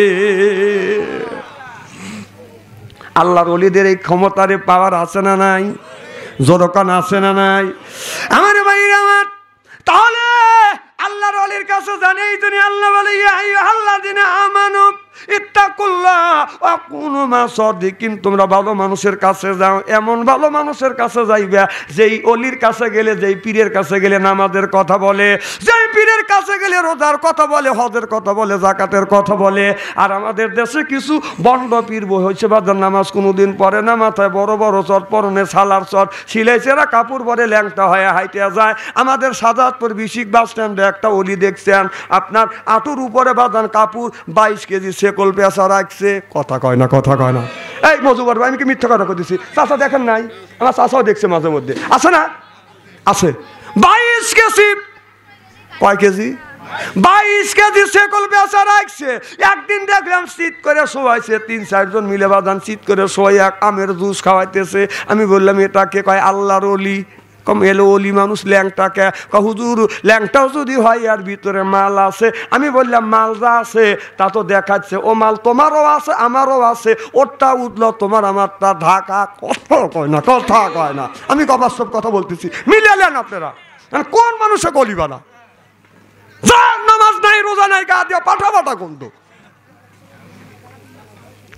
আল্লাহর ওলিদের এই ক্ষমতারে পাওয়ার আছে না নাই? জোরকান আছে না নাই? আমার ভাই আমার, তাহলে আল্লাহর ওলির কাছে জানেই তুমি আল্লাহ বলে ইয়া আইয়ুহাল্লাযিনা আমানু ইত্তাকুল্লাহ ওয়া কুনু মা সাদিকিন, তোমরা ভালো মানুষের কাছে যাও, এমন ভালো মানুষের কাছে যাইবা যেই ওলির কাছে গেলে, যেই পীরের কাছে গেলে নামাজের কথা বলে, যেই পীরের কাছে গেলে রোজার কথা বলে, হজের কথা বলে, যাকাতের কথা বলে। আর আমাদের দেশে কিছু বন্ড পীর বই হয়েছে বাজার, নামাজ কোনোদিন পড়ে না, মাথায় বড় বড় চট, পরনে সালার চট, সিলাই চেরা কাপড় পরে ল্যাংটা হয়ে হাইটে যায়। আমাদের সাজাদপুর বিশিক বাস স্ট্যান্ডে একটা ওলি দেখছেন, আপনার আঁটুর উপরে বাঁধান কাপড়, বাইশ কেজি শেকল পেঁচা রাখছে। কথা কয় না, কথা কয় না। এই মজুবার ভাই আমি কি মিথ্যা কথা কইতেছি? চাচা দেখেন নাই? আমার চাচাও দেখছে মাঝে মধ্যে, আছে না? আছে। বাইশ কেজি, কয় কেজি? বাইশ কেজি শেকল পেঁচা রাখছে। একদিন দেখলাম শীত করে শোয়াইছে, তিন চারজন মিলে বাঁধান শীত করে শোয়াই এক আমের জুস খাওয়াইতেছে। আমি বললাম এটাকে কয় আল্লাহর ওলি। কম এলো ওলি মানুষ ল্যাংটাকে, হুজুর ল্যাংটাও যদি হয় আর ভিতরে মাল আছে। আমি বললাম মাল যা আছে তা তো দেখাচ্ছে, ও মাল তোমারও আছে আমারও আছে, ওরটা উঠলো তোমার আমারটা ঢাকা। কথা কয় না, কথা কয় না। আমি কবার সব কথা বলতেছি, মিলালেন আপনারা? কোন মানুষে গলিবা না? যার নামাজ নাই, রোজা নাই, গা দিয়া পাঠা পাঠা কোন?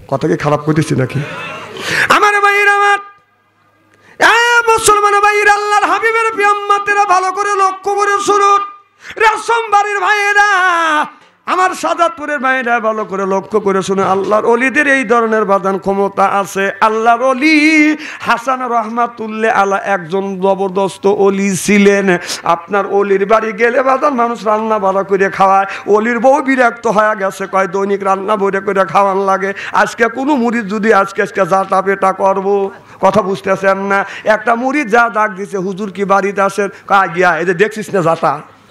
কথা কি খারাপ করতেছি নাকি? আমার ভাইয়ের, আমার মুসলমান ভাইয়ের, আল্লাহর হাবিবের পিয়াম্মাতেরা ভালো করে লক্ষ্য করে শুনুন। রেশম বাড়ির ভাইয়েরা, আমার সাজাদপুরের ভাইয়েরা ভালো করে লক্ষ্য করে শুনে, আল্লাহর অলিদের এই ধরনের বাদান ক্ষমতা আছে। আল্লাহর অলি হাসান রহমাতুল্লাহ আলা একজন জবরদস্ত অলি ছিলেন। আপনার অলির বাড়ি গেলে বাদান মানুষ রান্না বাড়া করে খাওয়ায়। অলির বউ বিরক্ত হয়ে গেছে, কয় দৈনিক রান্না বইরে করে খাওয়ান লাগে। আজকে কোনো মুরিদ যদি আজকে আজকে জাটা পেটা করবো, কথা বুঝতেছেন না, একটা মুরিদ যা ডাক দিছে, হুজুর কি বাড়িতে আসেন? কাজ গিয়া এই যে দেখছিস না জাটা,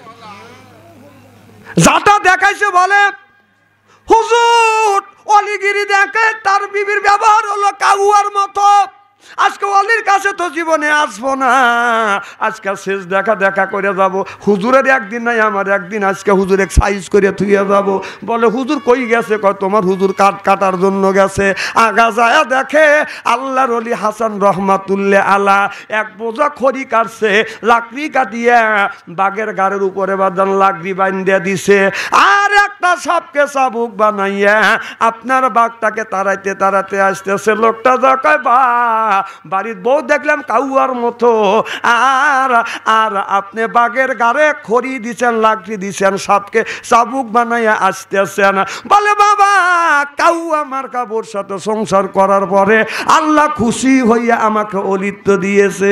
যাটা দেখাইছে, বলে হুজুর অলিগিরি দেখে তার বিবির ব্যবহার হলো কাউয়ার মতো। আজকে অলির কাছে তো জীবনে আসবো না, আজকে শেষ দেখা দেখা করে যাব। হুজুরের একদিন নাই আমার একদিন, আজকে হুজুর এক সাইজ করে থুয়ে যাব। বলে হুজুর কই গেছে? কয় তোমার হুজুর কাঠ কাটার জন্য গেছে। আগা যায় দেখে আল্লাহর অলি হাসান রহমাতুল্লাহ আলা এক বোঝা খড়ি কাটছে, লাকড়ি কাটিয়ে বাঘের গাড়ের উপরে বাদান লাকড়ি বান্ধিয়ে দিছে, আর একটা সাপকে চাবুক বানাইয়া আপনার বাঘটাকে তাড়াইতে তাড়াতে আসতেছে। লোকটা যা কয়, বা বাড়ির বউ দেখলাম কাউয়ার মতো, আর আর আপনি বাঘের গাড়ে খড়ি দিছেন, লাকড়ি দিছেন, সাপকে চাবুক বানাইয়া আসতেছেন। বলে বাবা, কাউয়া আমার কাবুর সাথে সংসার করার পরে আল্লাহ খুশি হইয়া আমাকে অলিত্ব দিয়েছে।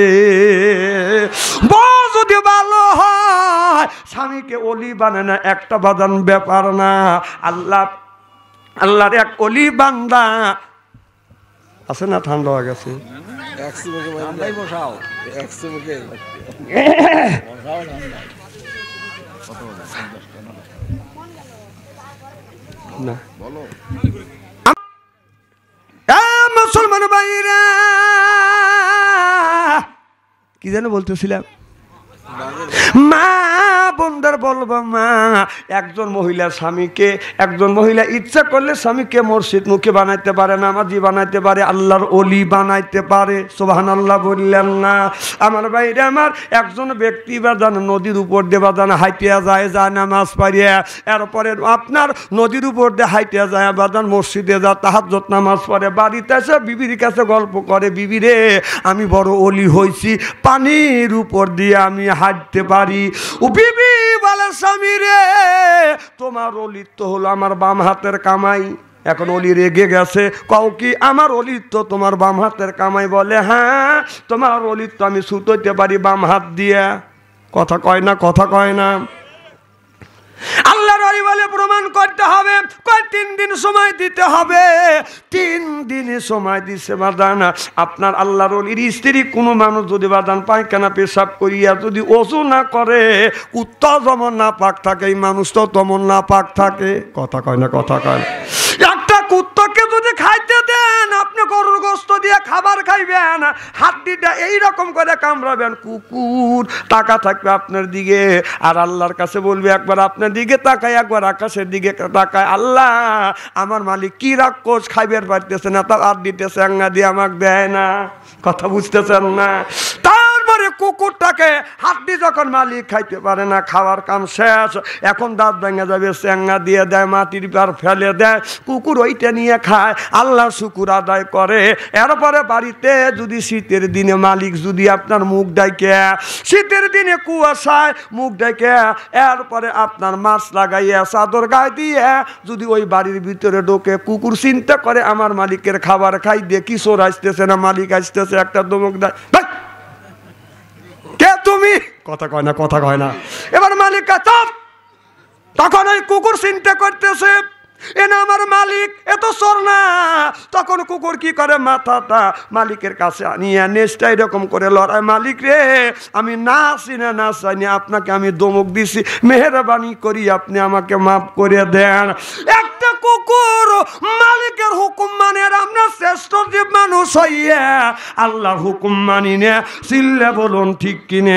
বউ যদি ভালো হয় স্বামীকে অলি বানে না, একটা বাদান ব্যাপার না। আল্লাহ আল্লাহর এক অলি বান্দা আছে না, ঠান্ডা হয়ে গেছে, মুসলমান ভাইরা কি যেন বলতেছিলাম, মা বোনদের বলবো, মা একজন মহিলা স্বামীকে, একজন মহিলা ইচ্ছা করলে স্বামীকে মসজিদ মুখে বানাইতে পারে, নামাজি বানাইতে পারে, আল্লাহর অলি বানাইতে পারে। সুবহানাল্লাহ বললেন না? আমার বাইরে আমার একজন ব্যক্তি বাদান নদীর উপর দিয়ে বাদান হাইটিয়া যায়, যায় নামাজ পাড়িয়ে, এরপরে আপনার নদীর উপর দিয়ে হাইটিয়া যায় বাদান মসজিদে যা তাহাজ্জুদ নামাজ পড়ে, বাড়িতে এসে বিবির কাছে গল্প করে, বিবি রে আমি বড় অলি হয়েছি, পানির উপর দিয়ে আমি হাঁটতে পারি। ও বিবি বলে, স্বামী রে তোমার অলিত্ব হলো আমার বাম হাতের কামাই। এখন অলি রেগে গেছে, কও কি আমার অলিত্ব তোমার বাম হাতের কামাই? বলে হ্যাঁ, তোমার অলিত্ব আমি ছুটোতে পারি বাম হাত দিয়ে। কথা কয় না, কথা কয় না। আল্লাহর ওলি বলে প্রমাণ করতে হবে, কয় তিন দিন সময় দিতে হবে। তিন দিনে সময় দিছে বাদান। আপনার আল্লাহর ওলির স্ত্রী কোনো মানুষ যদি বাদান পায়খানা পেশাব করিয়া যদি ওযু না করে, কুত্তা যেমন না পাক থাকে, এই মানুষটাও তেমন না পাক থাকে। কথা কয় না, কথা কয় না। একটা কুত্তাকে যদি খাইতে দেন, আপনি গরুর গোশত দিয়ে খাবার খাইবেন, হাড্ডিটা এইরকম করে কামড়াবেন, কুকুর টাকা থাকবে আপনার দিকে, আর আল্লাহর কাছে বলবে একবার আপনার দিকে তাকায়, একবার আকাশের দিকে তাকায়, আল্লাহ আমার মালিক কি রাক্ষস, খাইবার পারতেছে না, তার আর দিতেছে আঙ্গা দিয়ে আমাকে দেয় না। কথা বুঝতেছেন না? তারপরে কুকুরটাকে হাড্ডি যখন মালিক খাইতে পারে না, খাওয়ার কাম শেষ, এখন দাঁত ভেঙে যাবে, চেঙ্গা দিয়ে দেয়, মাটির পার ফেলে দেয়, কুকুর ওইটা নিয়ে খায়, আল্লাহর শুকুর আদায় করে। এরপরে বাড়িতে যদি শীতের দিনে মালিক যদি আপনার মুখ ডাইকে, শীতের দিনে কুয়াশায় মুখ ডাইকে, এরপরে আপনার মাছ লাগাইয়া চাদর গায়ে দিয়ে যদি ওই বাড়ির ভিতরে ঢোকে, কুকুর চিন্তা করে আমার মালিকের খাবার খাই, দেখি চোর আসতেছে না, মালিক আসতেছে, একটা দমক দেয়, কে তুমি? কথা কয় না, কথা কয় না। এবার মালিক চুপ। তখন ওই কুকুর চিন্তা করতেছে, এ না আমার মালিক, এ তো চোর না। তখন কুকুর কি করে, মাথাটা মালিকের কাছে নিয়ে নেচটা এরকম করে লড়ায়, মালিক রে আমি না চিনে না চাইনি, আপনাকে আমি দমক দিছি, মেহেরবানি করি আপনি আমাকে মাফ করে দেন। একটা কুকুর মালিকের হুকুম মানে, আমরা শ্রেষ্ঠ যে মানুষ হইয়া আল্লাহর হুকুম মানি না, চিল্লে বলুন ঠিক কিনে।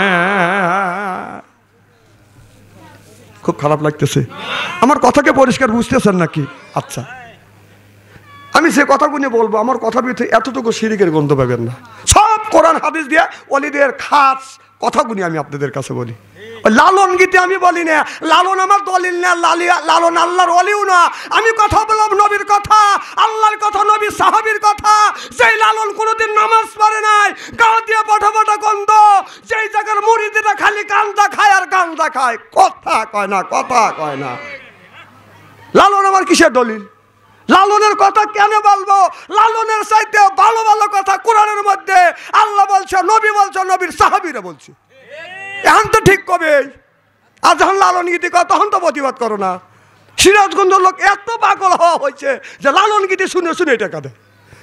খুব খারাপ লাগতেছে, আমার কথাকে পরিষ্কার বুঝতেছেন নাকি? আচ্ছা, আমি সে কথাগুলি বলবো, আমার কথার ভিতরে এতটুকু শিরিকের গন্ধ পাবেন না। সব কোরআন হাদিস দিয়ে ওলিদের খাস কথাগুলি আমি আপনাদের কাছে বলি। লালন গীতি আমি বলি না, লালন আমার দলিল না, লালন আল্লাহর ওলিও না। আমি কথা বললাম নবীর কথা, আল্লাহর কথা, নবীর সাহাবীর কথা। যেই লালন কোনোদিন নামাজ পড়ে নাই, গা দিয়ে পটা পটা গন্ধ, যেই জায়গার মুরিদিরা খালি গাঁজা খায় আর গাঁজা খায়, কথা কয় না, কথা কয় না। লালন আমার কিসের দলিল? লালনের কথা কেন বলবো? লালনের চাইতে ভালো ভালো কথা কোরআনের মধ্যে আল্লাহ বলছে, নবী বলছে, নবীর সাহাবীরা বলছে। এখন তো ঠিক কবে, আর যখন লালন গীতি কর তখন তো প্রতিবাদ করো না। সিরাজগঞ্জ লোক এত পাগল হওয়া হয়েছে যে লালন গীতি শুনে শুনে এটা কাঁদে,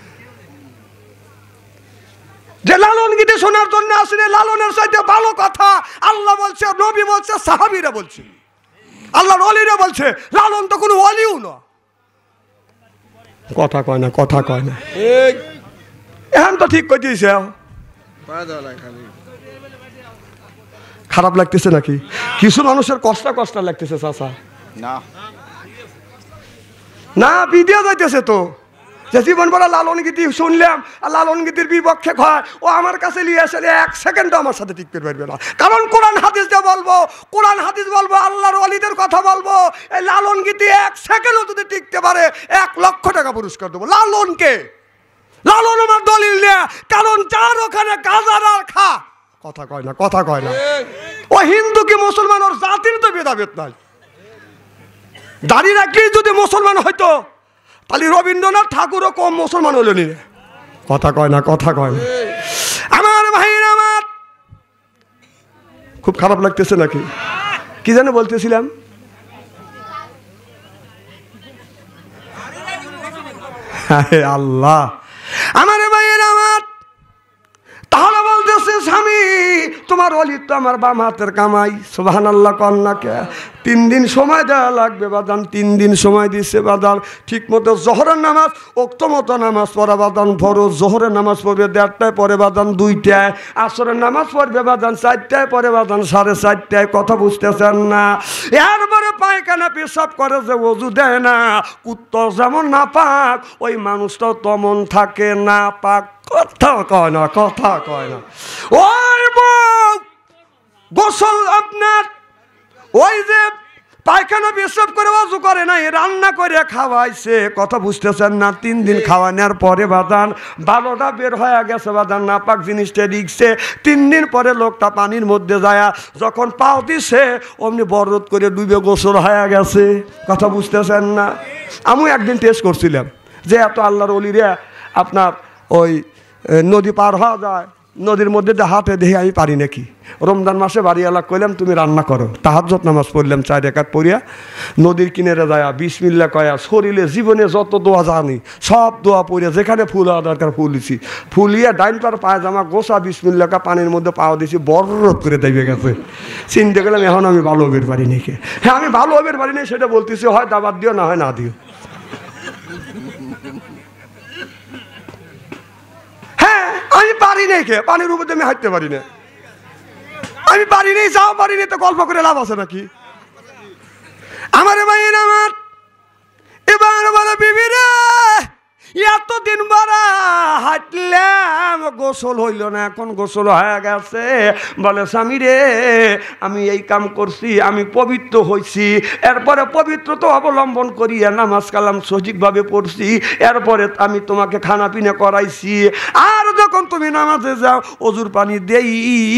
যে লালন গীতি শোনার জন্য আসলে লালনের চাইতে ভালো কথা আল্লাহ বলছে, নবী বলছে, সাহাবীরা বলছে, আল্লাহর ওলিরা বলছে। লালন তো কোনো ওলিও না, কথা কয় না, কথা কয় না। এখন তো ঠিক করে দিয়েছে। খারাপ লাগতেছে নাকি? কিছু মানুষের কষ্ট কষ্ট লাগতেছে চাচা, না না বিদিয়া যাইতেছে তো, যে জীবন বড় লালন গীতি শুনলাম আর লালন গীতির বিপক্ষে হয়, ও আমার কাছে নিয়ে আসলে এক সেকেন্ডও আমার সাথে টিকতে পারবে না। কারণ কোরআন হাদিস দিয়ে বলবো, কোরআন হাদিস বলবো, আল্লাহর ওলিদের কথা বলবো। এই লালন গীতি এক সেকেন্ডও যদি টিকতে পারে এক লক্ষ টাকা পুরস্কার দেবো। লালনকে, লালন আমার দলিল নেয়া, কারণ যার ওখানে গাজার আর খা, কথা কয় না, কথা কয় না। ও হিন্দু কি মুসলমান, ওর জাতির তো ভেদাভেদ নাই। দাঁড়িয়ে রাখলেই যদি মুসলমান হইতো তাহলে রবীন্দ্রনাথ ঠাকুরও কম মুসলমান হলো নি, কথা কয় না, কথা কয় না। আমার ভাইরা আমার খুব খারাপ লাগতেছে নাকি? কি জানো বলতেছিলাম? আল্লাহ, আমার ভাইরা আমার, তাহলে বলতেছে স্বামী তোমার ওলি তো আমার বাম হাতের কামাই। সুবহানাল্লাহ কন্যাকে তিন দিন সময় দেওয়া লাগবে বাদান, তিন দিন সময় দিচ্ছে বাদান। ঠিক মতো জোহরের নামাজ ওক্ত মতো নামাজ পড়া বাদান ফরজ। জোহরের নামাজ পড়বে দেড়টায়, পরে বাদান দুইটায়। আসরের নামাজ পড়বে বাদান চারটায়, পরে বাদান সাড়ে চারটায়। কথা বুঝতেছেন না? এরপরে পায়খানা পেশাব করে যে ওযু দেয় না, কুত্তা যেমন না পাক ওই মানুষটাও তেমন থাকে না পাক। কথা কয় না, কথা কয় না। ওই বউ গোসল আপনার ওই যে পায়খানা পেশাব করে ওযু করে নাই, রান্না করে খাওয়াইছে। কথা বুঝতেছেন না? তিন দিন খাওয়ানোর পরে বাদান বারোটা বের হয়ে গেছে বাদান, নাপাক জিনিসটা দিচ্ছে। তিন দিন পরে লোকটা পানির মধ্যে যায়, যখন পাও দিছে অমনি বরদ করে ডুবে গোসল হয়ে গেছে। কথা বুঝতেছেন না? আমি একদিন টেস্ট করছিলাম যে এত আল্লাহর ওলিরা আপনার ওই নদী পার হওয়া যায়, নদীর মধ্যে হাতে দেখে আমি পারি নাকি। রমজান মাসে বাড়ি এলাক করলাম তুমি রান্না করো, তাহাজ্জুদ নামাজ পড়লাম চার রাকাত পড়িয়া, নদীর কিনারে যায় বিসমিল্লাহ কয়া শরীরে জীবনে যত দোয়া জানি সব দোয়া পড়িয়া যেখানে ফুল হওয়া দরকার ফুলিছি, ফুলিয়া ডাইন পার পায়জামা গোসা বিসমিল্লাহ কা পানির মধ্যে পাওয়া দিয়েছি, বররত করে দেবে গেছে। চিনতে গেলাম এখন আমি ভালো হবের পারি নাকি। হ্যাঁ আমি ভালো হবের পারি নাই সেটা বলতেছি, হয় দাবাত দিও না হয় না দিও। আমি পারি নাই, কে পানির উপর আমি হাঁটতে পারি না, আমি পারি নাই, যাও পারি নাই, তো গল্প করে লাভ আছে নাকি? আমার ভাইয়ের আমার এবার বলে বিবি রে এতদিন বারা হাঁটলাম গোসল হইল না, এখন গোসল হয়ে গেছে। বলে স্বামী রে আমি এই কাম করছি, আমি পবিত্র হয়েছি, এরপরে পবিত্রতা অবলম্বন করিয়া নামাজ কালাম সঠিকভাবে পড়ছি, এরপরে আমি তোমাকে খানা পিনা করাইছি। আর যখন তুমি নামাজে যাও অজুর পানি দেই,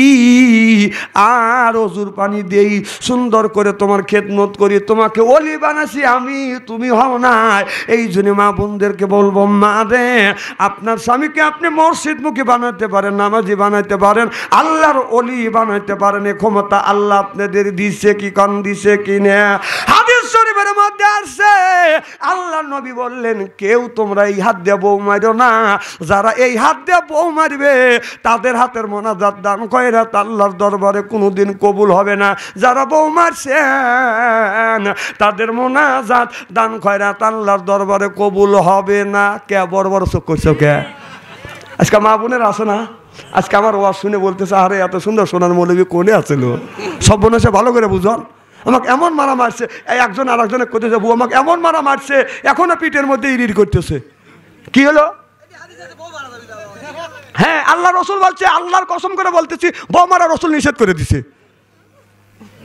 আর অজুর পানি দেই, সুন্দর করে তোমার খেদমত করি, তোমাকে ওলি বানাইছি আমি, তুমি হও না। এই জন্য মা বোনদেরকে বলবো, মা রে আপনার স্বামীকে আপনি মসজিদমুখী বানাতে পারেন, নামাজি বানাইতে পারেন, আল্লাহর ওলি বানাইতে পারেন, এই ক্ষমতা আল্লাহ আপনাদের দিছে কি কন দিছে কি না? হাদিস শরীফের মধ্যে আছে আল্লাহর নবী বললেন কেউ তোমরা এই হাত দিয়ে বউ মারো না, যারা এই হাত দিয়ে বউ মারবে তাদের হাতের মোনাজাত দান খয়রাত আল্লাহর দরবারে কোনোদিন কবুল হবে না। যারা বউ মারছেন তাদের মোনাজাত দান খয়রাত আল্লাহর দরবারে কবুল হবে না। কে বড় বড় চোখ করছো কে? আজকে মা বোনের আছে না, আজকে আমার ওয়াজ শুনে বলতেছে আরে এত সুন্দর সোনার মৌলবী কোনে আছিল, সব বোন এসে ভালো করে বুঝন। আমাকে এমন মারা মারছে, একজন আর একজনে করতেছে বউ আমাকে এমন মারা মারছে, এখনো পিঠের মধ্যে ইরির করতেছে। কি হলো? হ্যাঁ আল্লাহ রসুল বলছে, আল্লাহর কসম করে বলতেছি বউ মারা রসুল নিষেধ করে দিছে।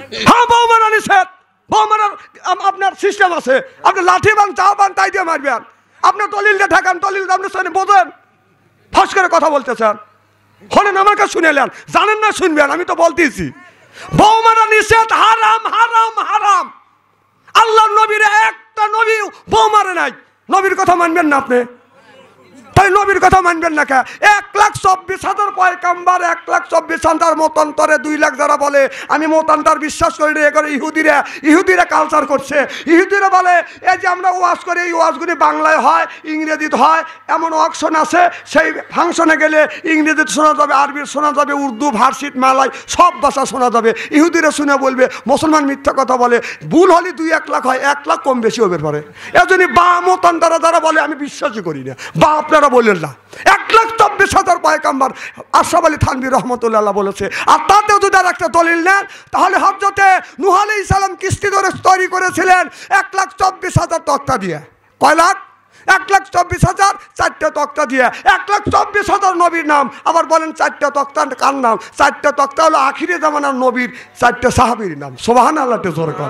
হ্যাঁ বউ মারা নিষেধ, বউ মারার আপনার সিস্টেম আছে, আপনি লাঠি বান চা বান তাই দিয়ে মারবেন, আপনার দলিল দিয়ে ঠেকান, দলিল আপনি শুনে বোঝেন, ফস করে কথা বলতেছেন, হলেন আমার কাছে শুনেলেন, জানেন না শুনবেন, আমি তো বলতেছি বউ মারা নিষেধ, হারাম হারাম হারাম। আল্লাহ নবীর একটা নবী বউ মারে নাই, নবীর কথা মানবেন না আপনি? তাই নবীর কথা মানবেন না কে? এক লাখ চব্বিশ হাজার পয়গাম্বার, এক লাখ চব্বিশ হাজার মতান্তরে দুই লাখ যারা বলে আমি মতান্তর বিশ্বাস করি না, এ করে ইহুদিরা, ইহুদিরা কালচার করছে। ইহুদিরা বলে এই যে আমরা ওয়াজ করি, এই ওয়াজগুলি বাংলায় হয়, ইংরেজিতে হয়, এমন অকশন আছে, সেই ফাংশনে গেলে ইংরেজিতে শোনা যাবে, আরবি শোনা যাবে, উর্দু, ফার্সি, মালয় সব ভাষা শোনা যাবে। ইহুদিরা শুনে বলবে মুসলমান মিথ্যা কথা বলে, ভুল হলে দুই এক লাখ হয়, এক লাখ কম বেশি হবে পারে। এজন্যই বা মতান্তরা যারা বলে আমি বিশ্বাসই করি না, বা আপনারা বললেন না। এক লাখ চব্বিশ হাজার পয়গাম্বার আশরাফ আলী থানভী রহমতুল্লাহ বলেছে। আর তাতেও যদি আর একটা দলিল নেন তাহলে হযরতে নূহ আলাইহিস সালাম কিস্তি ধরে তৈরি করেছিলেন এক লাখ চব্বিশ হাজার তক্তা দিয়ে। কয় লাখ? এক লাখ চব্বিশ হাজার চারটে তক্তা দিয়ে। এক লাখ চব্বিশ হাজার নবীর নাম, আবার বলেন চারটে তক্তা কার নাম? চারটে তক্তা হলো আখিরি জামানার নবীর চারটে সাহাবীর নাম। সুবহানাল্লাহ জোরে কর।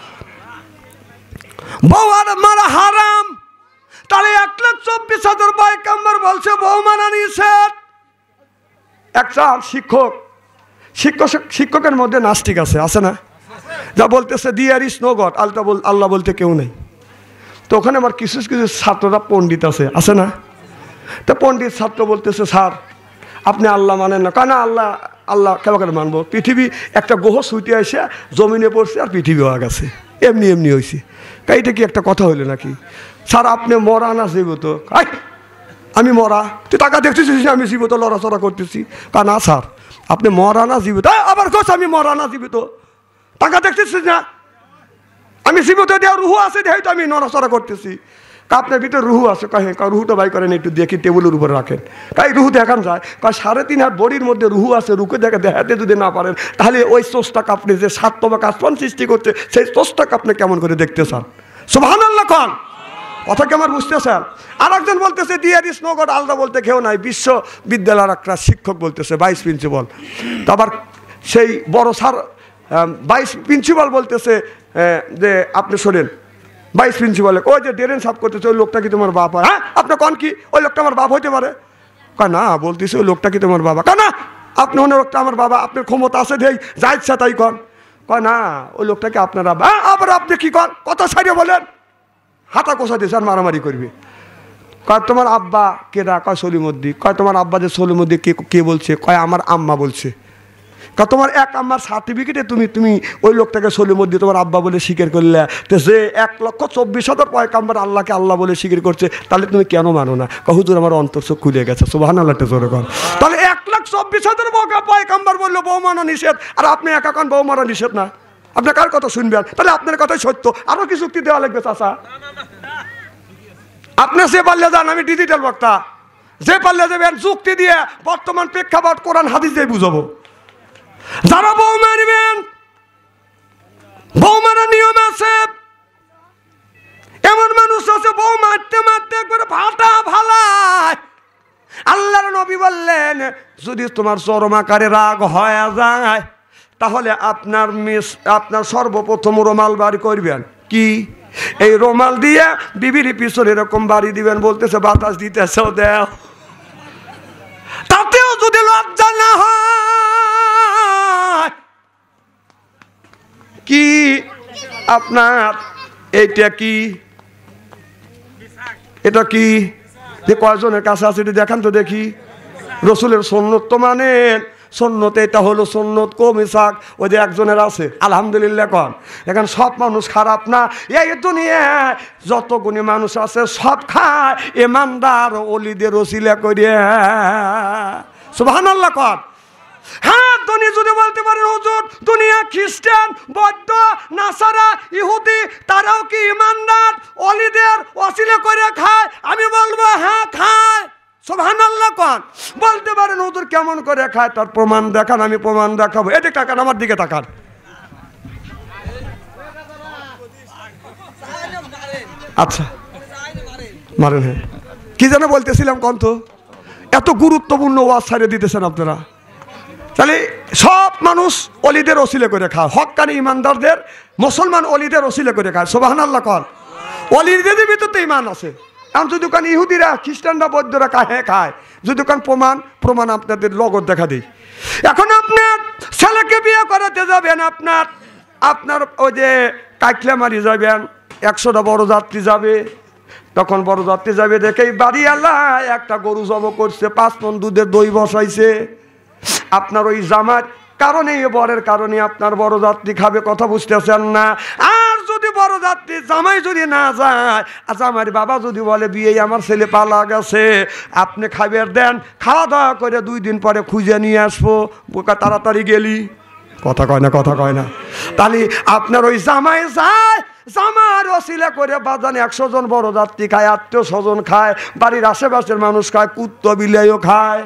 বউ আর মারা হারাম, তাহলে এক লাখ চব্বিশ হাজার পয়গাম্বার বলছে বউ মানা নিষেধ। একটা শিক্ষক শিক্ষক শিক্ষকের মধ্যে নাস্তিক আছে, আছে না? যা বলতেছে দিয়ার ইস নো গড, আল্লাহ বল আল্লাহ বলতে কেউ নেই। তো ওখানে আমার কিছু কিছু ছাত্ররা পণ্ডিত আছে, আছে না? তো পণ্ডিত ছাত্র বলতেছে স্যার আপনি আল্লাহ মানেন না। কেন আল্লাহ আল্লাহ কেন করে মানবো? পৃথিবী একটা গ্রহ ছুটে এসে জমিনে পড়ছে আর পৃথিবী হয়ে গেছে, এমনি এমনি হয়েছে। এইটা কি একটা কথা হইলো নাকি? স্যার আপনি মরা না জীবিত? আমি মরা, তুই টাকা দেখতেছিস আমি জীবিত লড়াচড়া করতেছি? কা না স্যার আপনি মরা না জীবিত? আবার কোচ আমি মরা না জীবিত, টাকা দেখতেছিস না আমি জীবিত, দেওয়া রুহু আছে দেয় তো আমি নড়াচড়া করতেছি। আপনার ভিতরে রুহু আছে, কাহে রুহুটা বাই করেন একটু দেখি টেবিলের উপরে রাখেন। তাই রুহু দেখান যায়, কারণ সাড়ে তিন হাত বডির মধ্যে রুহু আছে, রুকে দেখে দেখাতে যদি না পারেন তাহলে ওই চোষটাকে আপনি যে সাততমা কাশপান সৃষ্টি করছে সেই চোষটাকে আপনি কেমন করে দেখতে চান? সুবহানাল্লাহ খান, কথা কি আমার বুঝতেছেন? আর একজন বলতেছে ডিয়ার ইস নো গড, আলাদা বলতে কেউ নাই। বিশ্ববিদ্যালয়ের একটা শিক্ষক বলতেছে, ভাইস প্রিন্সিপাল। তো আবার সেই বড় স্যার ভাইস প্রিন্সিপাল বলতেছে যে আপনি শোনেন, ভাইস প্রিন্সিপালে ওই যে ডেরেন সাফ করতেছে ওই লোকটা কি তোমার বাপ হয়? হ্যাঁ আপনি কন কি ওই লোকটা আমার বাপ হইতে পারে? কয় না, বলতেছে ওই লোকটা কি তোমার বাবা? কয় না আপনি হন লোকটা আমার বাবা, আপনার ক্ষমতা আছে দেই যা ইচ্ছা তাই কন। কয় না ওই লোকটাকে আপনারা, আবার আপনি কি কন? কথা সারিয়ে বলেন, হাতা কোষা দিয়েছে আর মারামারি করবে। কয় তোমার আব্বা কেডা? কয় সলিমুদ্দি। কয় তোমার আব্বা যে সলিমুদ্দি কে কে বলছে? কয় আমার আম্মা বলছে। কয় তোমার এক আম্মার সার্টিফিকেটে তুমি তুমি ওই লোকটাকে সলিমুদ্দি তোমার আব্বা বলে স্বীকার করলে, তো যে এক লক্ষ চব্বিশ হাজার পয়গাম্বার আল্লাহকে আল্লাহ বলে স্বীকার করছে তাহলে তুমি কেন মানো না? কয় হুজুর আমার অন্তর চোখ খুলে গেছে। সুবহানাল্লাহ জোরে কর। তাহলে এক লাখ চব্বিশ হাজার পয়গাম্বার বললো বউ মানা নিষেধ, আর আপনি একা কন বউ মানা নিষেধ না? আপনি কার কথা শুনবেন? তাহলে আপনার কথাই সত্য, আরো কি যুক্তি দেওয়া লাগবে চাচা? আপনি যে পারলে যান, আমি ডিজিটাল বক্তা, যে পারলে যাবেন যুক্তি দিয়ে বর্তমান প্রেক্ষাপট কোরআন হাদিস দিয়ে বুঝাবো। যারা বউ মারবেন, বউ মারার নিয়ম আছে। এমন মানুষ আছে বউ মারতে মারতে একবারে ফাটা ফালায়। আল্লাহর নবী বললেন যদি তোমার চরম আকারে রাগ হয়ে যায় তাহলে আপনার মিস আপনার সর্বপ্রথম রুমাল বাড়ি করবেন। কি? এই রুমাল দিয়ে বিবির পিছনে এরকম বাড়ি দিবেন, বলতেছে বাতাস দিতেছে দেও। তাতেও যদি লজ্জা না হয়, কি আপনার এইটা কি এটা কি যে কয়জনের কাছে আছে এটা দেখান তো দেখি। রসুলের সুন্নত তো মানেন, সুন্নত এটা হলো সুন্নত কমিসাক, ওই যে একজনের আছে আলহামদুলিল্লাহ কন। এখন সব মানুষ খারাপ না, এই দুনিয়ায় যত গুণী মানুষ আছে সব খায় ইমানদার ওলিদের ওসিলা করে। সুবহানাল্লাহ কন। হ্যাঁ ধনী যদি বলতে পারেন হুজুর দুনিয়া খ্রিস্টান, বৌদ্ধ, নাসারা, ইহুদি তারাও কি ইমানদার ওলিদের ওসিলা করে খায়? আমি বলবো হ্যাঁ খায়। সুবহানাল্লাহ কোন। বলতে পারেন হুজুর কেমন করে খায়, তার প্রমাণ দেখান, আমি প্রমাণ দেখাবো। এদিকে তাকান, আমার দিকে তাকান। আচ্ছা মারেন। হ্যাঁ কি যেন বলতেছিলাম কন্ত, এত গুরুত্বপূর্ণ ওয়াজ ছাড়িয়ে দিতেছেন আপনারা। তাহলে সব মানুষ অলিদের ওসিলে করে খায়, হক্কানি ইমানদারদের মুসলমান অলিদের ওসিলে করে খায়। সুবহানাল্লাহ কর। অলিদের ভিতরে ইমান আছে। এখন যদি কান ইহুদিরা খ্রিস্টানরা বৌদ্ধরা খায় খায়, যদি কান প্রমাণ প্রমাণ আপনাদের লগত দেখা দিই। এখন আপনার ছেলেকে বিয়ে করাতে যাবেন, আপনার আপনার ওই যে কাইকলামারি যাবেন, একশোটা বড় যাত্রী যাবে, তখন বড় যাত্রী যাবে দেখেই বাড়ি আল্লাহ একটা গরু জব করছে, পাঁচ মণ দুধের দই বসাইছে। আপনার ওই জামার কারণে, বরের কারণে আপনার বড় যাত্রী খাবে, কথা বুঝতেছেন না? আর যদি বড় যাত্রী জামাই যদি না যায়, আর জামাই বাবা যদি বলে বিয়ে আমার ছেলে পালা গেছে, আপনি খাবার দেন, খাওয়া দাওয়া করে দুই দিন পরে খুঁজে নিয়ে আসবো, বোকা তাড়াতাড়ি গেলি, কথা কয় না, কথা কয় না। তাহলে আপনার ওই জামাই যায়, জামার ওসিলা করে বাজানে একশো জন বড় যাত্রী খায়, আত্মীয় স্বজন খায়, বাড়ির আশেপাশের মানুষ খায়, কুত্তো বিলেও খায়,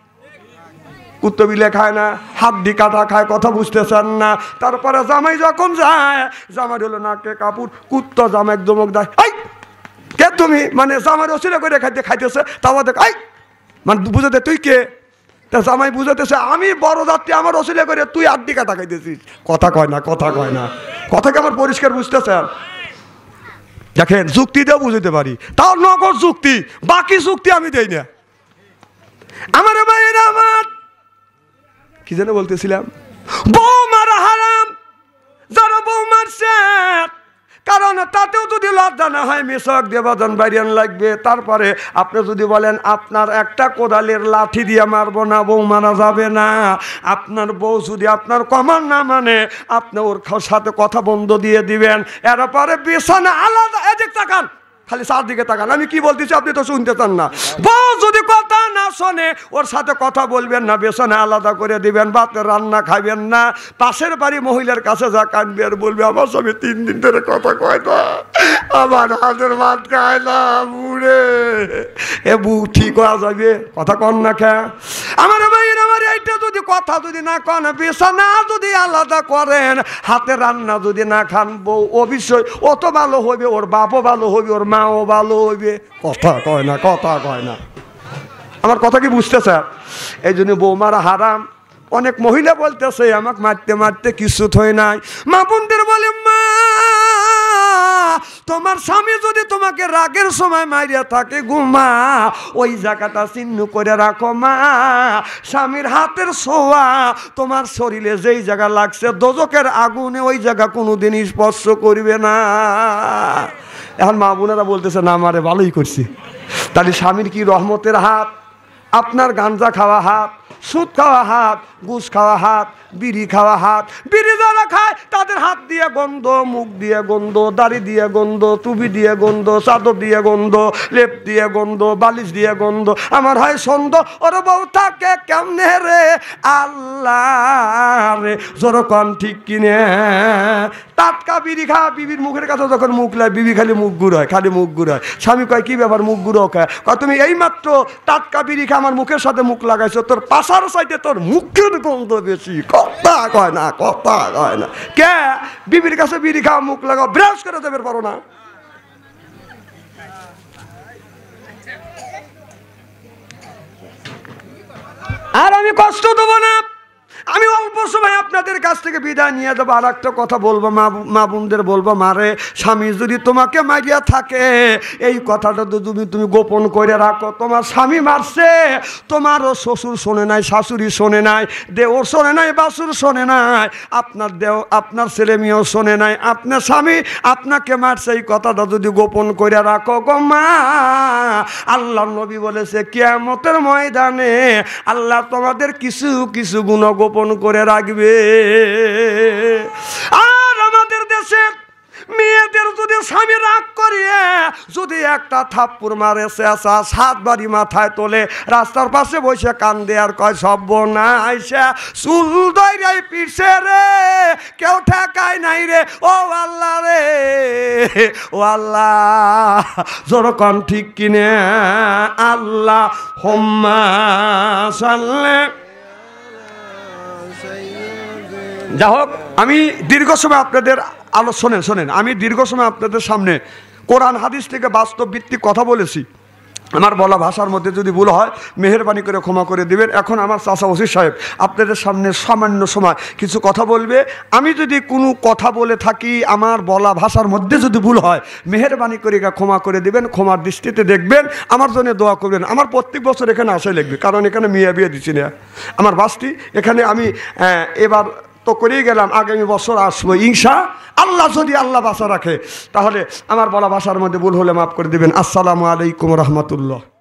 কুত্তো বিলে খায় না, হাড্ডি কাটা খায়, কথা বুঝতেছেন না? তারপরে জামাই যখন যায়, জামাই হলো নাকে কাপড়, কুত্তো জামাই একদমক দেয়, এই কে তুমি, মানে জামাই ওসিলা করে খাইতে খাইতেছে, তাও দেখ এই মানে বুঝাতে তুই কে, তা জামাই বুঝাতেছে আমি বড় যাত্রী, আমার ওসিলা করে তুই হাড্ডি কাটা খাইতেছিস, কথা কয় না, কথা কয় না। কথাকে আমার পরিষ্কার বুঝতেছেন? দেখেন যুক্তি দিয়েও বুঝতে পারি, তাও নগদ যুক্তি, বাকি যুক্তি আমি দেই না। আমার ভাইয়েরা আমার কি যেন বলতেছিলাম, বউ মারা হারাম, যারা বউ মারছে, কারণ তাতেও যদি লজ্জা না হয় মেশক দেবাদন বাইরিয়ান লাগবে। তারপরে আপনি যদি বলেন আপনার একটা কোদালের লাঠি দিয়ে মারবো না, বউ মারা যাবে না। আপনার বউ যদি আপনার কমান না মানে, আপনি ওর সাথে কথা বন্ধ দিয়ে দিবেন। এরপরে বিছানা আলাদা, এদিক তাকান, খালি চারদিকে তাকান, আমি কি বলতেছি আপনি তো শুনতে চান না। বউ যদি কথা না শোনে, ওর সাথে কথা বলবেন না, বেসনে আলাদা করে দিবেন, ভাত রান্না খাবেন না। পাশের বাড়ি মহিলার কাছে যা কাঁদবে আর বলবে আমার স্বামী তিন দিন ধরে কথা কয় না, আমার হাতের ভাত খায় না, বুড়ে এ বউ ঠিক হওয়া যাবে, কথা কন না খা। আমার ভাইয়ের আমার এইটা যদি কথা যদি না কন, বেসনা যদি আলাদা করেন, হাতে রান্না যদি না খান, বউ অবশ্যই অত ভালো হবে, ওর বাপও ভালো হবে, ওর মাও ভালো হইবে, কথা কয় না, কথা কয় না। আমার কথা কি বুঝতেছে? এই জন্য বৌমারা হারাম। অনেক মহিলা বলতেছে আমাকে মারতে মারতে কিছু থই নাই। মা বোনদের বলে, মা তোমার স্বামী যদি তোমাকে রাগের সময় মারিয়া থাকে, ঘুমা ওই জায়গাটা চিহ্ন করে রাখো মা। স্বামীর হাতের ছোঁয়া তোমার শরীরে যেই জায়গা লাগছে, দোজকের আগুনে ওই জায়গা কোনোদিন স্পর্শ করবে না। এখন মা বোনেরা বলতেছে না আমারে ভালোই করছি। তাহলে স্বামীর কি রহমতের হাত, আপনার গাঞ্জা খাওয়া হাত, সুদ খাওয়া হাত, ঘুষ খাওয়া হাত, বিড়ি খাওয়া হাত। বিড়ি যারা খায় তাদের হাত দিয়ে গন্ধ, মুখ দিয়ে গন্ধ, দাড়ি দিয়ে গন্ধ, টুপি দিয়ে গন্ধ, চাদর দিয়ে গন্ধ, লেপ দিয়ে গন্ধ, বালিশ দিয়ে গন্ধ। আমার হয় সন্দেহ ওর বউ থাকে কেমনে রে আল্লাহ রে, জোরকন ঠিক কিনে। টাটকা বিড়ি খা, বিবির মুখের কাছে যখন মুখ লায়, বিবি খালি মুখ গুড়ায়, খালি মুখ গুড়ায়। স্বামী কয় কি ব্যাপার, মুখ গুঁড়ো খায়? কয় তুমি এই মাত্র টাটকা বিড়ি খা আমার মুখের সাথে মুখ লাগাইছো, তোর পাশার সাইডে তোর মুখের গন্ধ বেশি। কথা কয় না, কথা কয় না। কে বিবির কাছে বিড়ি খাওয়া, মুখ লাগাও, ব্রাশ করে দেবে পারো না? আর আমি কষ্ট দেবো না, আমি অল্প সময় আপনাদের কাছ থেকে বিদায় নিয়ে যাবো। আর একটা কথা বলবো, মা বোনদের বলবো, মারে স্বামী যদি তোমাকে মারিয়া থাকে, এই কথাটা তো তুমি তুমি গোপন করে রাখো। তোমার স্বামী মারছে, তোমারও শ্বশুর শোনে নাই, শাশুড়ি শোনে নাই, দেওর শোনে নাই, বাসুর শোনে নাই, আপনার দেও আপনার ছেলে মেয়েও শোনে নাই, আপনার স্বামী আপনাকে মারছে, এই কথাটা যদি গোপন করে রাখো গো মা। আল্লাহ নবী বলেছে কিয়ামতের ময়দানে আল্লাহ তোমাদের কিছু কিছু গুণ গোপন করে রাখবে। আর আমাদের দেশে মেয়েদের যদি স্বামী রাগ করিয়ে যদি একটা থাপ্পড় মারে, চেঁচা সাত বাড়ি মাথায় তোলে, রাস্তার পাশে বসে কান্দে আর কয় সর্বনাশা, চুল দইরাই পিছে রে, কেউ ঠেকায় নাই রে, ও আল্লাহ রে, ও আল্লাহ, জোরকন ঠিক কিনে আল্লাহ হুম্মা সাল্লি। যা হোক, আমি দীর্ঘ সময় আপনাদের আলো শোনেন শোনেন আমি দীর্ঘ সময় আপনাদের সামনে কোরআন হাদিস থেকে বাস্তব ভিত্তিক কথা বলেছি। আমার বলা ভাষার মধ্যে যদি ভুল হয় মেহেরবানি করে ক্ষমা করে দিবেন। এখন আমার চাচা ওসি সাহেব আপনাদের সামনে সামান্য সময় কিছু কথা বলবে। আমি যদি কোনো কথা বলে থাকি আমার বলা ভাষার মধ্যে যদি ভুল হয় মেহেরবানি করে ক্ষমা করে দিবেন, ক্ষমার দৃষ্টিতে দেখবেন, আমার জন্য দোয়া করবেন। আমার প্রত্যেক বছর এখানে আসে লিখবে, কারণ এখানে মেয়ে বিয়ে দিচ্ছি না আমার বাসটি। এখানে আমি এবার তো করেই গেলাম, আগামী বছর আসবো ইনশা আল্লাহ, যদি আল্লাহ বাসা রাখে। তাহলে আমার বলা ভাষার মধ্যে ভুল হলে মাফ করে দিবেন। আসসালামু আলাইকুম রহমতুল্লাহ।